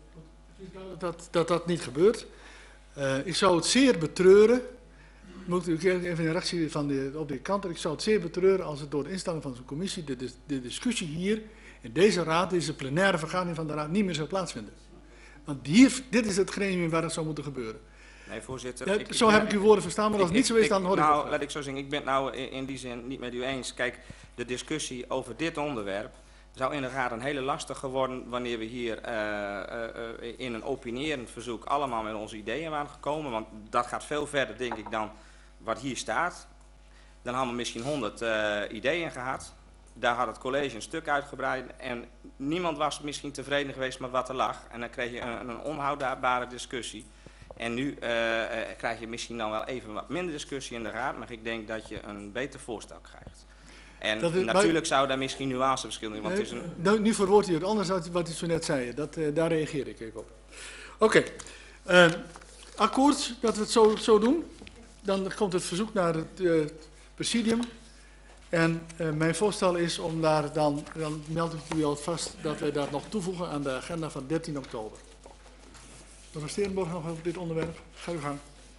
Dat niet gebeurt. Ik zou het zeer betreuren, moet ik even een reactie op de kant, ik zou het zeer betreuren als het door de instelling van zo'n commissie de discussie hier in deze raad, deze plenaire vergadering van de raad niet meer zou plaatsvinden. Want dit is het gremium waar het zou moeten gebeuren. Nee, voorzitter. Ja, zo heb ik uw woorden verstaan, maar als het niet zo is, dan hoor ik het. Nou, laat ik zo zeggen, ik ben het nou in die zin niet met u eens. Kijk, de discussie over dit onderwerp zou inderdaad een hele lastige worden wanneer we hier in een opinierend verzoek allemaal met onze ideeën waren gekomen. Want dat gaat veel verder, denk ik, dan wat hier staat. Dan hadden we misschien 100 ideeën gehad. Daar had het college een stuk uitgebreid en niemand was misschien tevreden geweest met wat er lag. En dan kreeg je een onhoudbare discussie. En nu krijg je misschien dan wel even wat minder discussie in de raad, maar ik denk dat je een beter voorstel krijgt. En natuurlijk zou daar misschien nuanceverschillen in, want het is een... Nu verwoordt u het anders dan wat u zo net zei. Daar reageer ik even op. Oké. Akkoord dat we het zo doen. Dan komt het verzoek naar het presidium. En mijn voorstel is om daar dan meld ik u al vast dat wij dat nog toevoegen aan de agenda van 13 oktober. Mevrouw Sterenborg nog over dit onderwerp. Ga uw gang.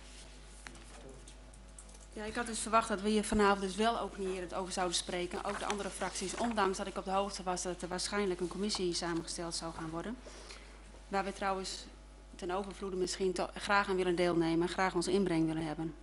Ja, ik had dus verwacht dat we hier vanavond dus wel ook hier het over zouden spreken. Ook de andere fracties, ondanks dat ik op de hoogte was dat er waarschijnlijk een commissie samengesteld zou gaan worden. Waar we trouwens ten overvloede misschien graag aan willen deelnemen, graag onze inbreng willen hebben.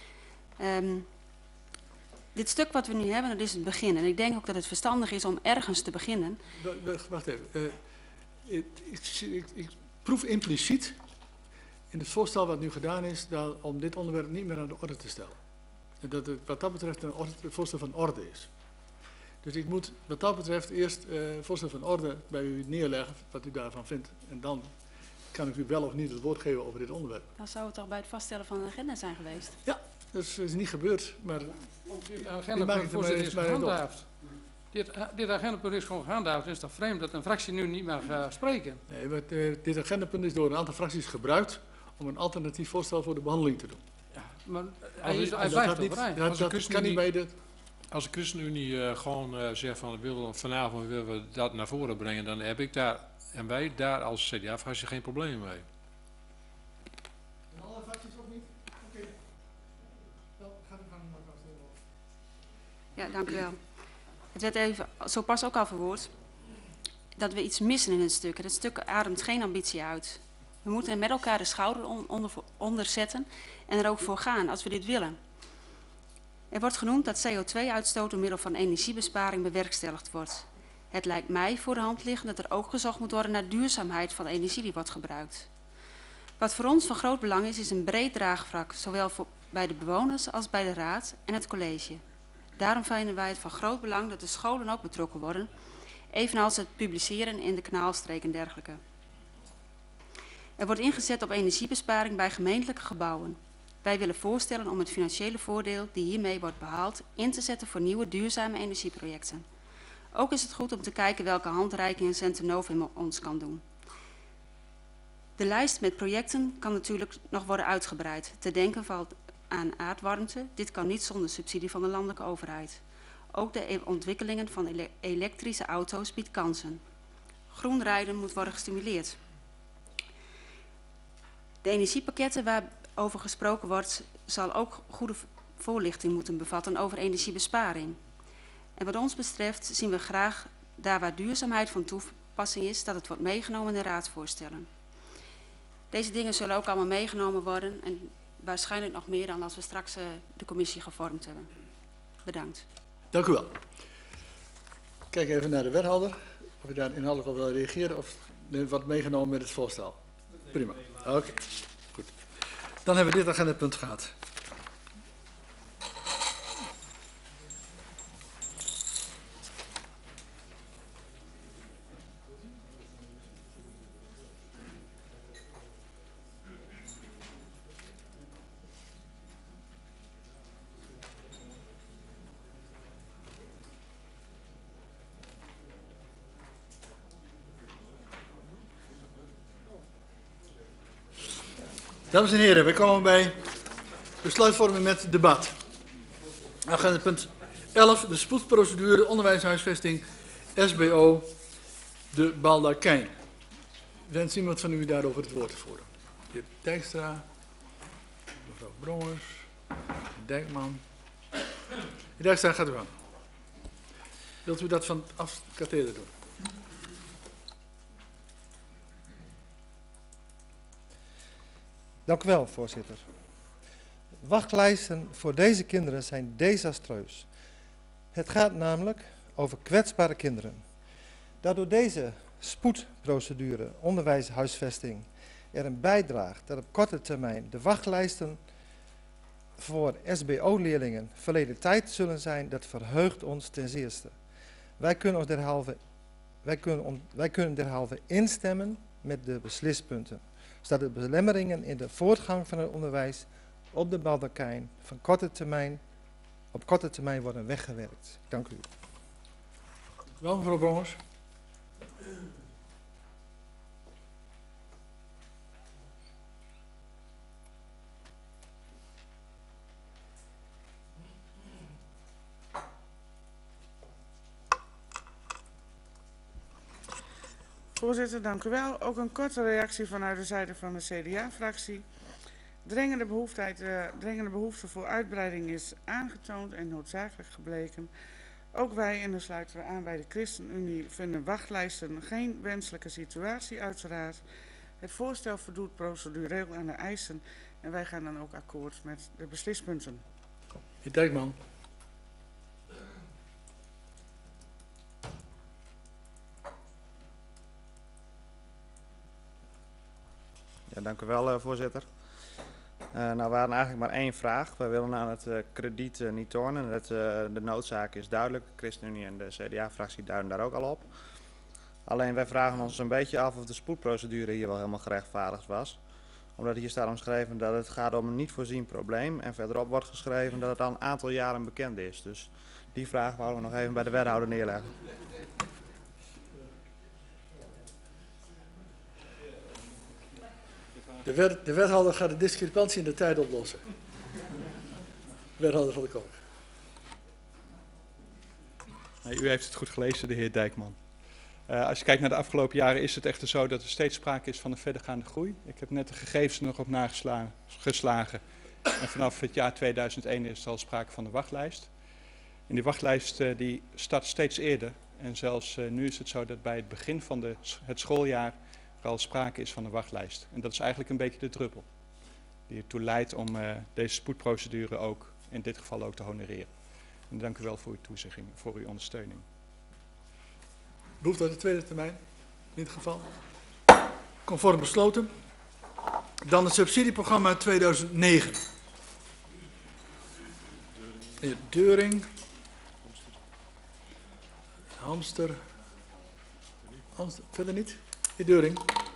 Dit stuk wat we nu hebben, dat is het begin. En ik denk ook dat het verstandig is om ergens te beginnen. Wacht even. Ik proef impliciet in het voorstel wat nu gedaan is, om dit onderwerp niet meer aan de orde te stellen. En dat het wat dat betreft een voorstel van orde is. Dus ik moet wat dat betreft eerst een voorstel van orde bij u neerleggen, wat u daarvan vindt. En dan kan ik u wel of niet het woord geven over dit onderwerp. Dan zou het toch bij het vaststellen van de agenda zijn geweest? Ja, dat is niet gebeurd, maar... Dit agendapunt is gehandhaafd. Dit agendapunt is gewoon gehandhaafd. Het is toch vreemd dat een fractie nu niet mag spreken? Nee, maar dit agendapunt is door een aantal fracties gebruikt om een alternatief voorstel voor de behandeling te doen. Ja, maar hij blijft overeind. Als de ChristenUnie gewoon zegt van vanavond willen we dat naar voren brengen, dan heb ik daar en wij daar als CDA-fractie geen probleem mee. En alle fracties ook niet? Oké. Dan gaat u gang, mevrouw Sterenborg. Ja, dank u wel. Het werd even zo pas ook al verwoord dat we iets missen in het stuk. Het stuk ademt geen ambitie uit. We moeten met elkaar de schouder onder zetten en er ook voor gaan als we dit willen. Er wordt genoemd dat CO2-uitstoot door middel van energiebesparing bewerkstelligd wordt. Het lijkt mij voor de hand liggend dat er ook gezocht moet worden naar duurzaamheid van de energie die wordt gebruikt. Wat voor ons van groot belang is een breed draagvlak, zowel bij de bewoners als bij de raad en het college. Daarom vinden wij het van groot belang dat de scholen ook betrokken worden, evenals het publiceren in de kanaalstreek en dergelijke. Er wordt ingezet op energiebesparing bij gemeentelijke gebouwen. Wij willen voorstellen om het financiële voordeel die hiermee wordt behaald in te zetten voor nieuwe duurzame energieprojecten. Ook is het goed om te kijken welke handreikingen Centernova ons kan doen. De lijst met projecten kan natuurlijk nog worden uitgebreid. Te denken valt aan aardwarmte. Dit kan niet zonder subsidie van de landelijke overheid. Ook de ontwikkelingen van elektrische auto's biedt kansen. Groen rijden moet worden gestimuleerd. De energiepakketten waarover gesproken wordt, zal ook goede voorlichting moeten bevatten over energiebesparing. En wat ons betreft zien we graag, daar waar duurzaamheid van toepassing is, dat het wordt meegenomen in de raadsvoorstellen. Deze dingen zullen ook allemaal meegenomen worden en waarschijnlijk nog meer dan als we straks de commissie gevormd hebben. Bedankt. Dank u wel. Kijk even naar de wethouder, of u daar inhoudelijk op wil reageren of wat meegenomen met het voorstel. Prima. Oké, goed. Dan hebben we dit agendapunt gehad. Dames en heren, we komen bij besluitvorming met debat. Agendapunt 11, de spoedprocedure onderwijshuisvesting SBO de Baldakijn. Wens iemand van u daarover het woord te voeren? De heer Dijkstra, mevrouw Brongers, Dijkman. De heer Dijkstra, gaat u aan. Wilt u dat van af katheder doen? Dank u wel, voorzitter. Wachtlijsten voor deze kinderen zijn desastreus. Het gaat namelijk over kwetsbare kinderen. Dat door deze spoedprocedure onderwijshuisvesting erin bijdraagt dat op korte termijn de wachtlijsten voor SBO-leerlingen verleden tijd zullen zijn, dat verheugt ons ten zeerste. Wij kunnen derhalve instemmen met de beslispunten. zodat de belemmeringen in de voortgang van het onderwijs op de Baldakijn op korte termijn worden weggewerkt. Dank u. Wel, mevrouw Brommers. Voorzitter, dank u wel. Ook een korte reactie vanuit de zijde van de CDA-fractie. Dringende behoefte voor uitbreiding is aangetoond en noodzakelijk gebleken. Ook wij, en dan sluiten we aan bij de ChristenUnie, vinden wachtlijsten geen wenselijke situatie uiteraard. Het voorstel voldoet procedureel aan de eisen en wij gaan dan ook akkoord met de beslispunten. Heer Dijkman. Ja, dank u wel, voorzitter. Nou, we hadden eigenlijk maar één vraag. Wij willen aan het krediet niet tornen. De noodzaak is duidelijk. De ChristenUnie en de CDA-fractie duiden daar ook al op. Alleen wij vragen ons een beetje af of de spoedprocedure hier wel helemaal gerechtvaardigd was. Omdat hier staat omschreven dat het gaat om een niet voorzien probleem. En verderop wordt geschreven dat het al een aantal jaren bekend is. Dus die vraag wouden we nog even bij de wethouder neerleggen. De wethouder gaat de discrepantie in de tijd oplossen. Wethouder van de Kolk. U heeft het goed gelezen, de heer Dijkman. Als je kijkt naar de afgelopen jaren is het echter zo dat er steeds sprake is van een verdergaande groei. Ik heb net de gegevens nog op nageslagen. En vanaf het jaar 2001 is er al sprake van de wachtlijst. En die wachtlijst die start steeds eerder. En zelfs nu is het zo dat bij het begin van het schooljaar er al sprake is van een wachtlijst. En dat is eigenlijk een beetje de druppel die ertoe leidt om deze spoedprocedure ook in dit geval ook te honoreren. En dank u wel voor uw toezegging, voor uw ondersteuning. Behoefte aan de tweede termijn? In het geval. Conform besloten. Dan het subsidieprogramma 2009. Meneer Deuring. Hamster. Verder niet? Meneer Deuring.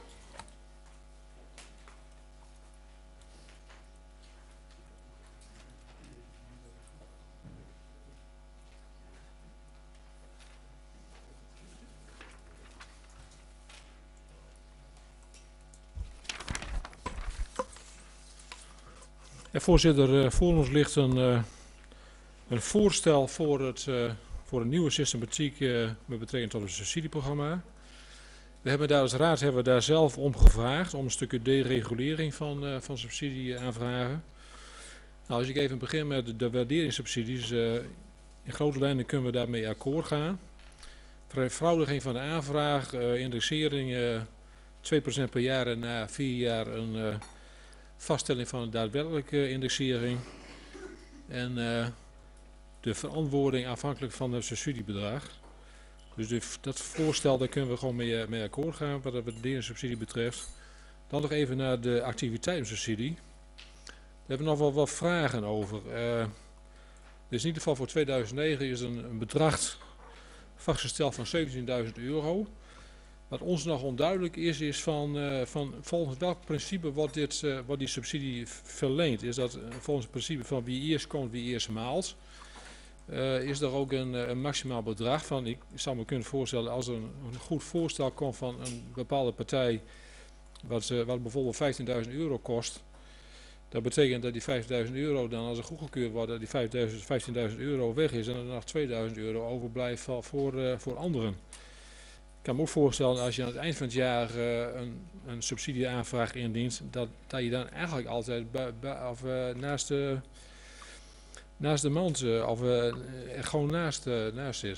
Ja, voorzitter, voor ons ligt een voorstel voor een nieuwe systematiek met betrekking tot het subsidieprogramma. We hebben daar als raad zelf om gevraagd om een stukje deregulering van subsidieaanvragen. Nou, als ik even begin met de waarderingssubsidies, in grote lijnen kunnen we daarmee akkoord gaan. Vervroudiging van de aanvraag, indexering 2% per jaar en na 4 jaar een vaststelling van de daadwerkelijke indexering. En de verantwoording afhankelijk van het subsidiebedrag. Dus dat voorstel, daar kunnen we gewoon mee akkoord gaan wat de waarderingssubsidie betreft. Dan nog even naar de activiteitensubsidie. Daar hebben we nog wel wat vragen over. Dus in ieder geval voor 2009 is een bedrag vastgesteld van €17.000. Wat ons nog onduidelijk is van volgens welk principe wordt die subsidie verleend. Is dat volgens het principe van wie eerst komt, wie eerst maalt? Is er ook een maximaal bedrag van? Ik zou me kunnen voorstellen als er een goed voorstel komt van een bepaalde partij wat bijvoorbeeld €15.000 kost. Dat betekent dat die €5.000 dan als er goedgekeurd wordt dat die €15.000 weg is en er nog €2.000 overblijft voor anderen. Ik kan me ook voorstellen als je aan het eind van het jaar een subsidieaanvraag indient, dat je dan eigenlijk altijd naast de mand of gewoon naast zit.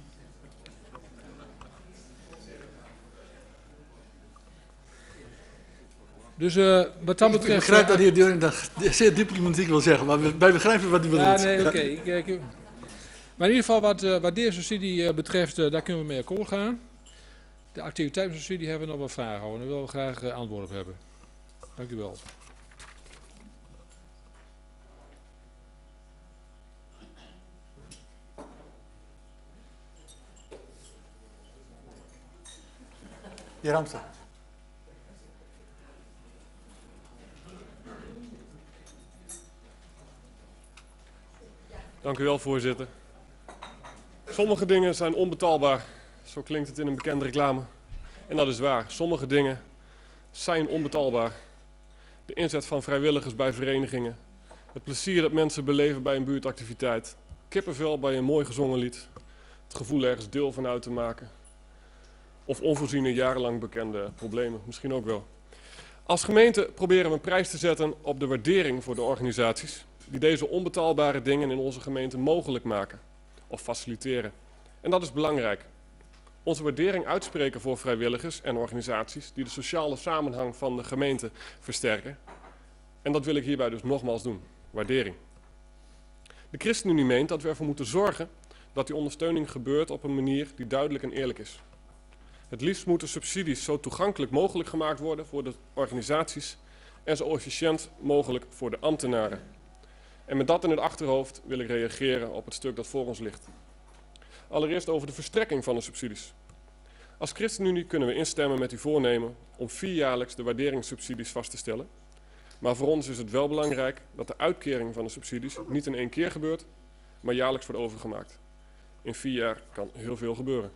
Dus wat dat betreft... Ik begrijp dat de heer Deuring dat zeer diplomatiek wil zeggen, maar wij begrijpen wat u bedoelt. Ja, nee, oké. Maar in ieder geval wat deze subsidie betreft, daar kunnen we mee akkoord gaan. De activiteitssubsidie hebben we nog wat vragen over en daar willen we graag antwoord op hebben. Dank u wel. Heer Hamster. Dank u wel, voorzitter. Sommige dingen zijn onbetaalbaar. Zo klinkt het in een bekende reclame. En dat is waar. Sommige dingen zijn onbetaalbaar. De inzet van vrijwilligers bij verenigingen. Het plezier dat mensen beleven bij een buurtactiviteit. Kippenvel bij een mooi gezongen lied. Het gevoel ergens deel van uit te maken. Of onvoorziene jarenlang bekende problemen. Misschien ook wel. Als gemeente proberen we een prijs te zetten op de waardering voor de organisaties die deze onbetaalbare dingen in onze gemeente mogelijk maken of faciliteren. En dat is belangrijk. Onze waardering uitspreken voor vrijwilligers en organisaties die de sociale samenhang van de gemeente versterken. En dat wil ik hierbij dus nogmaals doen. Waardering. De ChristenUnie meent dat we ervoor moeten zorgen dat die ondersteuning gebeurt op een manier die duidelijk en eerlijk is. Het liefst moeten subsidies zo toegankelijk mogelijk gemaakt worden voor de organisaties en zo efficiënt mogelijk voor de ambtenaren. En met dat in het achterhoofd wil ik reageren op het stuk dat voor ons ligt. Allereerst over de verstrekking van de subsidies. Als ChristenUnie kunnen we instemmen met uw voornemen om 4-jaarlijks de waarderingssubsidies vast te stellen. Maar voor ons is het wel belangrijk dat de uitkering van de subsidies niet in 1 keer gebeurt, maar jaarlijks wordt overgemaakt. In 4 jaar kan heel veel gebeuren.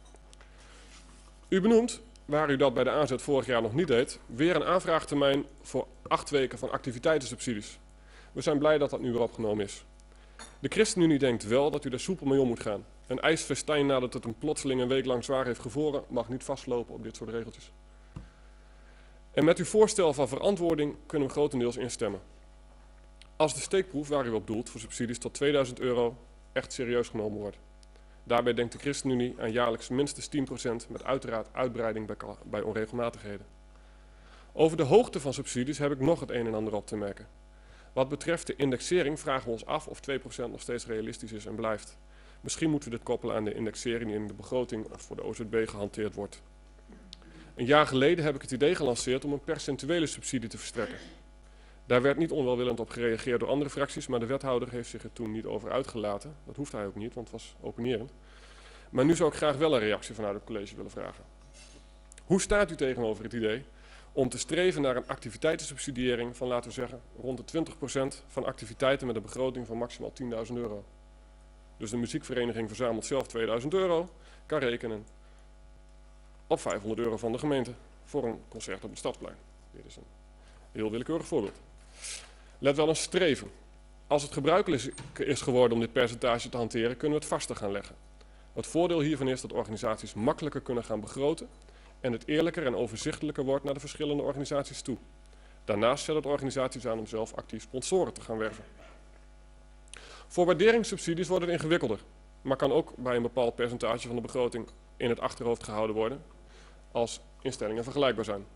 U benoemt, waar u dat bij de aanzet vorig jaar nog niet deed, weer een aanvraagtermijn voor 8 weken van activiteitensubsidies. We zijn blij dat dat nu weer opgenomen is. De ChristenUnie denkt wel dat u daar soepel mee om moet gaan. Een ijsfestijn nadat het een plotseling een week lang zwaar heeft gevroren, mag niet vastlopen op dit soort regeltjes. En met uw voorstel van verantwoording kunnen we grotendeels instemmen. Als de steekproef waar u op doelt voor subsidies tot €2000 echt serieus genomen wordt. Daarbij denkt de ChristenUnie aan jaarlijks minstens 10% met uiteraard uitbreiding bij onregelmatigheden. Over de hoogte van subsidies heb ik nog het een en ander op te merken. Wat betreft de indexering vragen we ons af of 2% nog steeds realistisch is en blijft. Misschien moeten we dit koppelen aan de indexering die in de begroting of voor de OZB gehanteerd wordt. Een jaar geleden heb ik het idee gelanceerd om een percentuele subsidie te verstrekken. Daar werd niet onwelwillend op gereageerd door andere fracties, maar de wethouder heeft zich er toen niet over uitgelaten. Dat hoeft hij ook niet, want het was opinerend. Maar nu zou ik graag wel een reactie vanuit het college willen vragen. Hoe staat u tegenover het idee om te streven naar een activiteitensubsidiëring van, laten we zeggen, rond de 20% van activiteiten met een begroting van maximaal €10.000? Dus de muziekvereniging verzamelt zelf €2000, kan rekenen op €500 van de gemeente voor een concert op het Stadsplein. Dit is een heel willekeurig voorbeeld. Let wel een streven. Als het gebruikelijk is geworden om dit percentage te hanteren, kunnen we het vaster gaan leggen. Het voordeel hiervan is dat organisaties makkelijker kunnen gaan begroten en het eerlijker en overzichtelijker wordt naar de verschillende organisaties toe. Daarnaast zet het organisaties aan om zelf actief sponsoren te gaan werven. Voor waarderingssubsidies wordt het ingewikkelder, maar kan ook bij een bepaald percentage van de begroting in het achterhoofd gehouden worden als instellingen vergelijkbaar zijn.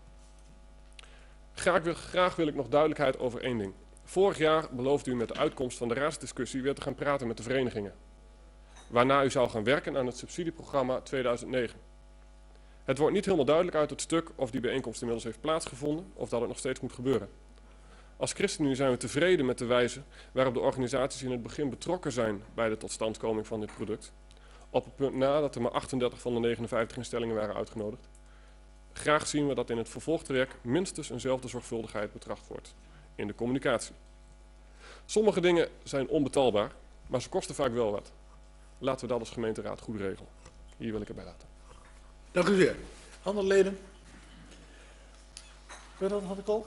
Graag wil ik nog duidelijkheid over één ding. Vorig jaar beloofde u met de uitkomst van de raadsdiscussie weer te gaan praten met de verenigingen, waarna u zou gaan werken aan het subsidieprogramma 2009. Het wordt niet helemaal duidelijk uit het stuk of die bijeenkomst inmiddels heeft plaatsgevonden of dat het nog steeds moet gebeuren. Als ChristenUnie zijn we tevreden met de wijze waarop de organisaties in het begin betrokken zijn bij de totstandkoming van dit product. Op het punt na dat er maar 38 van de 59 instellingen waren uitgenodigd. Graag zien we dat in het vervolgtraject minstens eenzelfde zorgvuldigheid betracht wordt in de communicatie. Sommige dingen zijn onbetaalbaar, maar ze kosten vaak wel wat. Laten we dat als gemeenteraad goed regelen. Hier wil ik het bij laten. Dank u zeer. Andere leden? Wethouder Van der Kolk?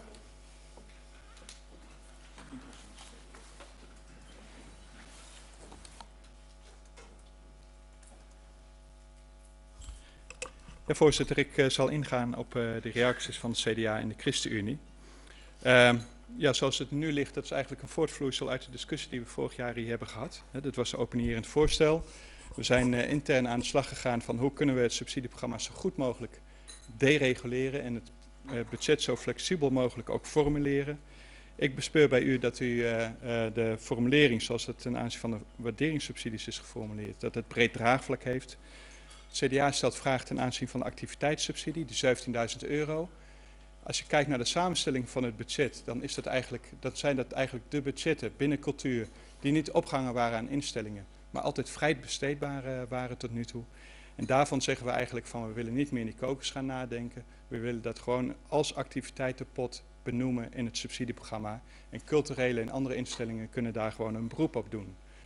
Ja, voorzitter, ik zal ingaan op de reacties van de CDA en de ChristenUnie. Ja, zoals het nu ligt, dat is eigenlijk een voortvloeisel uit de discussie die we vorig jaar hier hebben gehad. Dit was een openierend voorstel. We zijn intern aan de slag gegaan van hoe kunnen we het subsidieprogramma zo goed mogelijk dereguleren en het budget zo flexibel mogelijk ook formuleren. Ik bespeur bij u dat u de formulering zoals het ten aanzien van de waarderingssubsidies is geformuleerd, dat het breed draagvlak heeft. Het CDA stelt vraag ten aanzien van de activiteitssubsidie, die €17.000. Als je kijkt naar de samenstelling van het budget, dan is zijn dat eigenlijk de budgetten binnen cultuur die niet opgehangen waren aan instellingen, maar altijd vrij besteedbaar waren tot nu toe. En daarvan zeggen we eigenlijk van we willen niet meer in die kokers gaan nadenken. We willen dat gewoon als activiteitenpot benoemen in het subsidieprogramma. En culturele en andere instellingen kunnen daar gewoon een beroep op doen.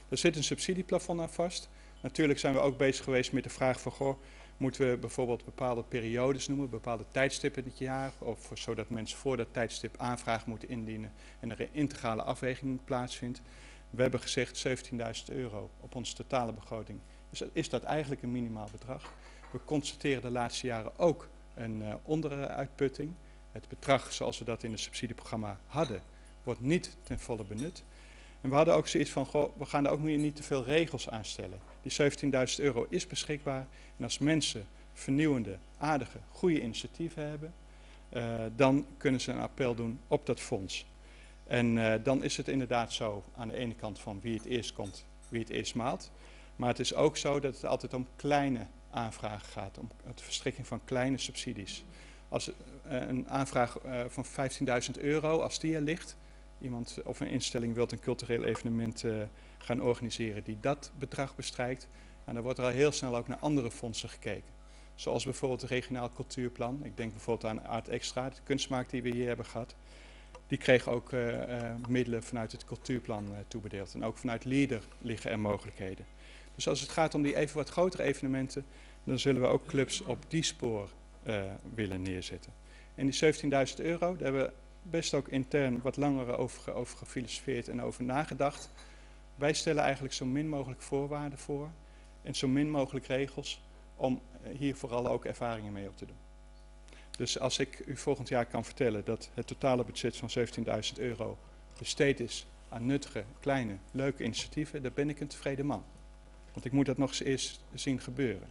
Er zit een subsidieplafond aan vast. Natuurlijk zijn we ook bezig geweest met de vraag van, goh, moeten we bijvoorbeeld bepaalde periodes noemen, bepaalde tijdstippen in het jaar, of zodat mensen voor dat tijdstip aanvraag moeten indienen en er een integrale afweging plaatsvindt. We hebben gezegd €17.000 op onze totale begroting. Dus is dat eigenlijk een minimaal bedrag. We constateren de laatste jaren ook een onderuitputting. Het bedrag zoals we dat in het subsidieprogramma hadden, wordt niet ten volle benut. En we hadden ook zoiets van, goh, we gaan er ook niet te veel regels aan stellen. Die €17.000 is beschikbaar. En als mensen vernieuwende, aardige, goede initiatieven hebben, dan kunnen ze een appel doen op dat fonds. En dan is het inderdaad zo aan de ene kant van wie het eerst komt, wie het eerst maalt. Maar het is ook zo dat het altijd om kleine aanvragen gaat, om de verstrekking van kleine subsidies. Als een aanvraag van €15.000, als die er ligt, iemand of een instelling wil een cultureel evenement gaan organiseren die dat bedrag bestrijkt, en dan wordt er al heel snel ook naar andere fondsen gekeken. Zoals bijvoorbeeld het regionaal cultuurplan. Ik denk bijvoorbeeld aan Art Extra, de kunstmarkt die we hier hebben gehad. Die kreeg ook middelen vanuit het cultuurplan toebedeeld. En ook vanuit LEADER liggen er mogelijkheden. Dus als het gaat om die even wat grotere evenementen, dan zullen we ook clubs op die spoor willen neerzetten. En die €17.000, daar hebben we best ook intern wat langer over gefilosofeerd en over nagedacht. Wij stellen eigenlijk zo min mogelijk voorwaarden voor en zo min mogelijk regels om hier vooral ook ervaringen mee op te doen. Dus als ik u volgend jaar kan vertellen dat het totale budget van €17.000 besteed is aan nuttige, kleine, leuke initiatieven, dan ben ik een tevreden man. Want ik moet dat nog eens eerst zien gebeuren.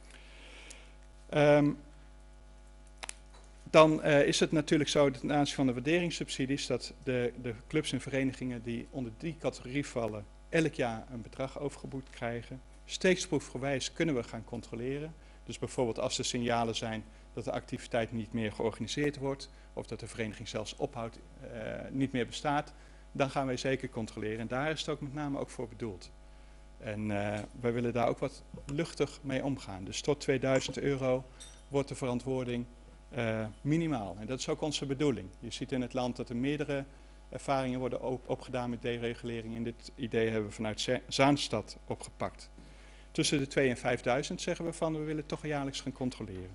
Dan is het natuurlijk zo dat ten aanzien van de waarderingssubsidies dat de clubs en verenigingen die onder die categorie vallen elk jaar een bedrag overgeboekt krijgen. Steeksproefgewijs kunnen we gaan controleren. Dus bijvoorbeeld als er signalen zijn dat de activiteit niet meer georganiseerd wordt of dat de vereniging zelfs ophoudt, niet meer bestaat, dan gaan wij zeker controleren. En daar is het ook met name ook voor bedoeld. En wij willen daar ook wat luchtig mee omgaan. Dus tot €2000 wordt de verantwoording minimaal. En dat is ook onze bedoeling. Je ziet in het land dat er meerdere ervaringen worden opgedaan met deregulering. En dit idee hebben we vanuit Zaanstad opgepakt. Tussen de 2.000 en 5.000 zeggen we van we willen toch jaarlijks gaan controleren.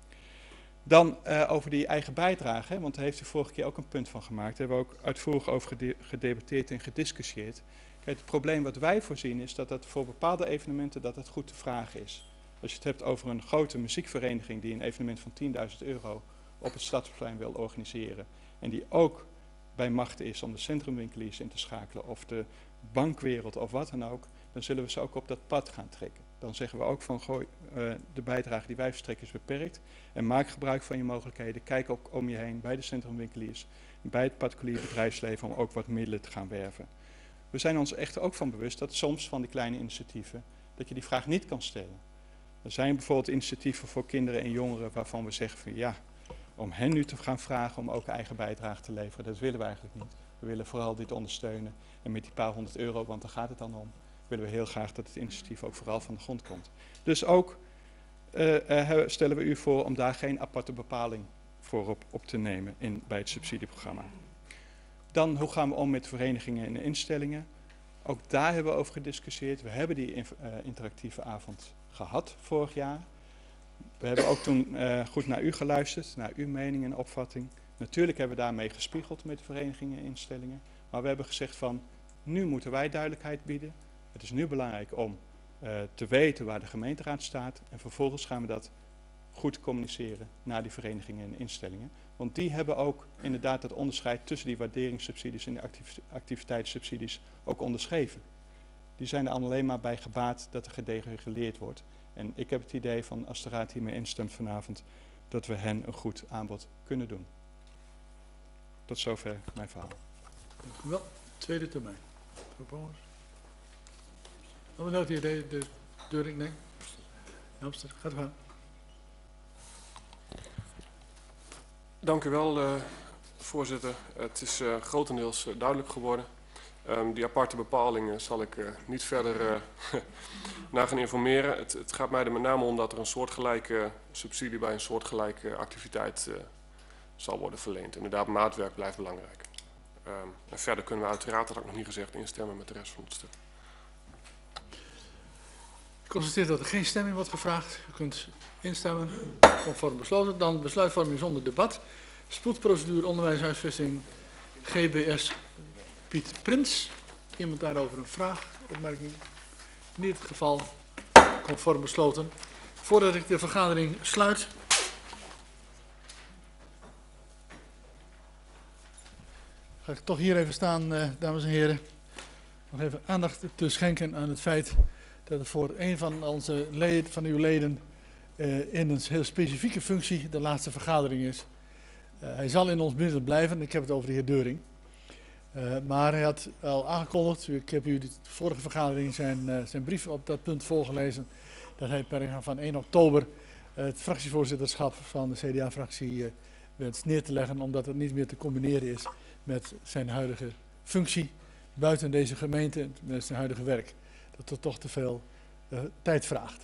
Dan over die eigen bijdrage, want daar heeft u vorige keer ook een punt van gemaakt. Daar hebben we ook uitvoerig over gedebatteerd en gediscussieerd. Kijk, het probleem wat wij voorzien is dat voor bepaalde evenementen dat het goed te vragen is. Als je het hebt over een grote muziekvereniging die een evenement van €10.000 op het Stadsplein wil organiseren. En die ook bij macht is om de centrumwinkeliers in te schakelen of de bankwereld of wat dan ook. Dan zullen we ze ook op dat pad gaan trekken. Dan zeggen we ook van gooi, de bijdrage die wij verstrekken is beperkt. En maak gebruik van je mogelijkheden. Kijk ook om je heen bij de centrumwinkeliers. Bij het particulier bedrijfsleven om ook wat middelen te gaan werven. We zijn ons echter ook van bewust dat soms van die kleine initiatieven dat je die vraag niet kan stellen. Er zijn bijvoorbeeld initiatieven voor kinderen en jongeren waarvan we zeggen van ja, om hen nu te gaan vragen om ook eigen bijdrage te leveren, dat willen we eigenlijk niet. We willen vooral dit ondersteunen en met die paar €100, want daar gaat het dan om, willen we heel graag dat het initiatief ook vooral van de grond komt. Dus ook stellen we u voor om daar geen aparte bepaling voor op te nemen bij het subsidieprogramma. Dan, hoe gaan we om met verenigingen en instellingen? Ook daar hebben we over gediscussieerd. We hebben die interactieve avond gehad vorig jaar. We hebben ook toen goed naar u geluisterd, naar uw mening en opvatting. Natuurlijk hebben we daarmee gespiegeld met de verenigingen en instellingen. Maar we hebben gezegd van, nu moeten wij duidelijkheid bieden. Het is nu belangrijk om te weten waar de gemeenteraad staat. En vervolgens gaan we dat goed communiceren naar die verenigingen en instellingen. Want die hebben ook inderdaad dat onderscheid tussen die waarderingssubsidies en de activiteitssubsidies ook onderschreven. Die zijn er alleen maar bij gebaat dat er gedereguleerd wordt. En ik heb het idee van, als de raad hiermee instemt vanavond, dat we hen een goed aanbod kunnen doen. Tot zover mijn verhaal. Dank u wel. Tweede termijn. Mevrouw Pomers. De deur, nee. Jamster, gaat gaan. Dank u wel, voorzitter. Het is grotendeels duidelijk geworden. Die aparte bepalingen zal ik niet verder naar gaan informeren. Het gaat mij er met name om dat er een soortgelijke subsidie bij een soortgelijke activiteit zal worden verleend. Inderdaad, maatwerk blijft belangrijk. En verder kunnen we uiteraard, dat heb ik nog niet gezegd, instemmen met de rest van het stuk. Ik constateer dat er geen stemming wordt gevraagd. U kunt instemmen. Conform besloten. Dan besluitvorming zonder debat. Spoedprocedure onderwijshuisvesting GBS Piet Prins. Iemand daarover een vraag, opmerking? Niet het geval. Conform besloten. Voordat ik de vergadering sluit. Ga ik toch hier even staan, dames en heren. Nog even aandacht te schenken aan het feit dat het voor een van onze leden, van uw leden in een heel specifieke functie de laatste vergadering is. Hij zal in ons midden blijven, ik heb het over de heer Deuring. Maar hij had al aangekondigd, ik heb u de vorige vergadering zijn brief op dat punt voorgelezen, dat hij per van 1 oktober het fractievoorzitterschap van de CDA-fractie wenst neer te leggen, omdat het niet meer te combineren is met zijn huidige functie buiten deze gemeente, met zijn huidige werk. Dat het toch te veel tijd vraagt.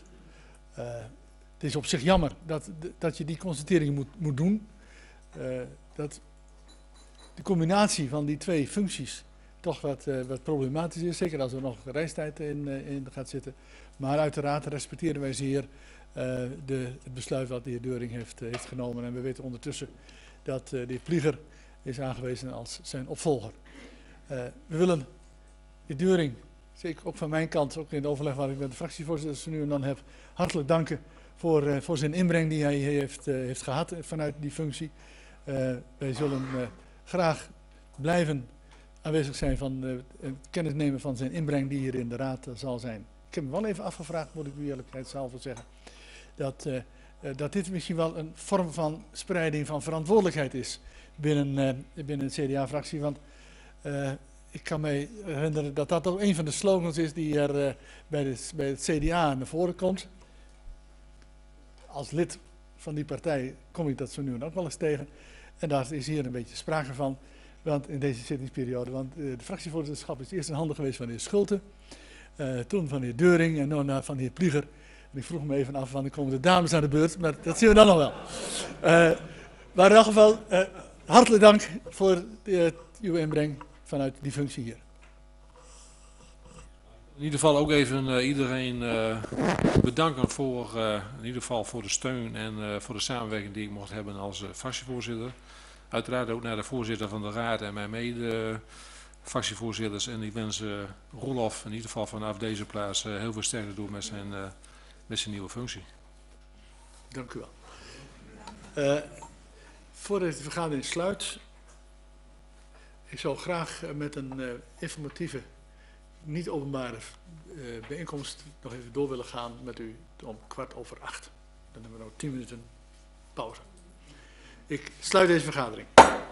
Het is op zich jammer dat je die constatering moet doen. Dat de combinatie van die twee functies toch wat problematisch is. Zeker als er nog reistijd in gaat zitten. Maar uiteraard respecteren wij zeer het besluit wat de heer Deuring heeft genomen. En we weten ondertussen dat de heer Plieger is aangewezen als zijn opvolger. We willen de heer Deuring, zeker ook van mijn kant, ook in het overleg wat ik met de fractievoorzitters nu en dan heb, hartelijk danken voor zijn inbreng die hij heeft gehad vanuit die functie. Wij zullen graag blijven aanwezig zijn van kennis nemen van zijn inbreng die hier in de raad zal zijn. Ik heb me wel even afgevraagd, moet ik u eerlijkheidshalve zeggen, dat dit misschien wel een vorm van spreiding van verantwoordelijkheid is binnen de CDA-fractie. Want ik kan me herinneren dat dat ook een van de slogans is die er bij het CDA naar voren komt. Als lid van die partij kom ik dat zo nu en ook wel eens tegen. En daar is hier een beetje sprake van, want in deze zittingsperiode. Want de fractievoorzitterschap is eerst in handen geweest van de heer Schulte, toen van de heer Deuring en dan van de heer Plieger. En ik vroeg me even af, wanneer komen de dames aan de beurt, maar dat zien we dan nog wel. Maar in elk geval, hartelijk dank voor uw inbreng vanuit die functie hier. In ieder geval ook even iedereen bedanken voor, in ieder geval voor de steun en voor de samenwerking die ik mocht hebben als fractievoorzitter. Uiteraard ook naar de voorzitter van de raad en mijn mede-fractievoorzitters. En ik wens Roelof in ieder geval vanaf deze plaats heel veel sterkte toe met zijn nieuwe functie. Dank u wel. Voordat ik de vergadering sluit, ik zou graag met een informatieve, niet openbare bijeenkomst nog even door willen gaan met u om 7:15. Dan hebben we nog 10 minuten pauze. Ik sluit deze vergadering.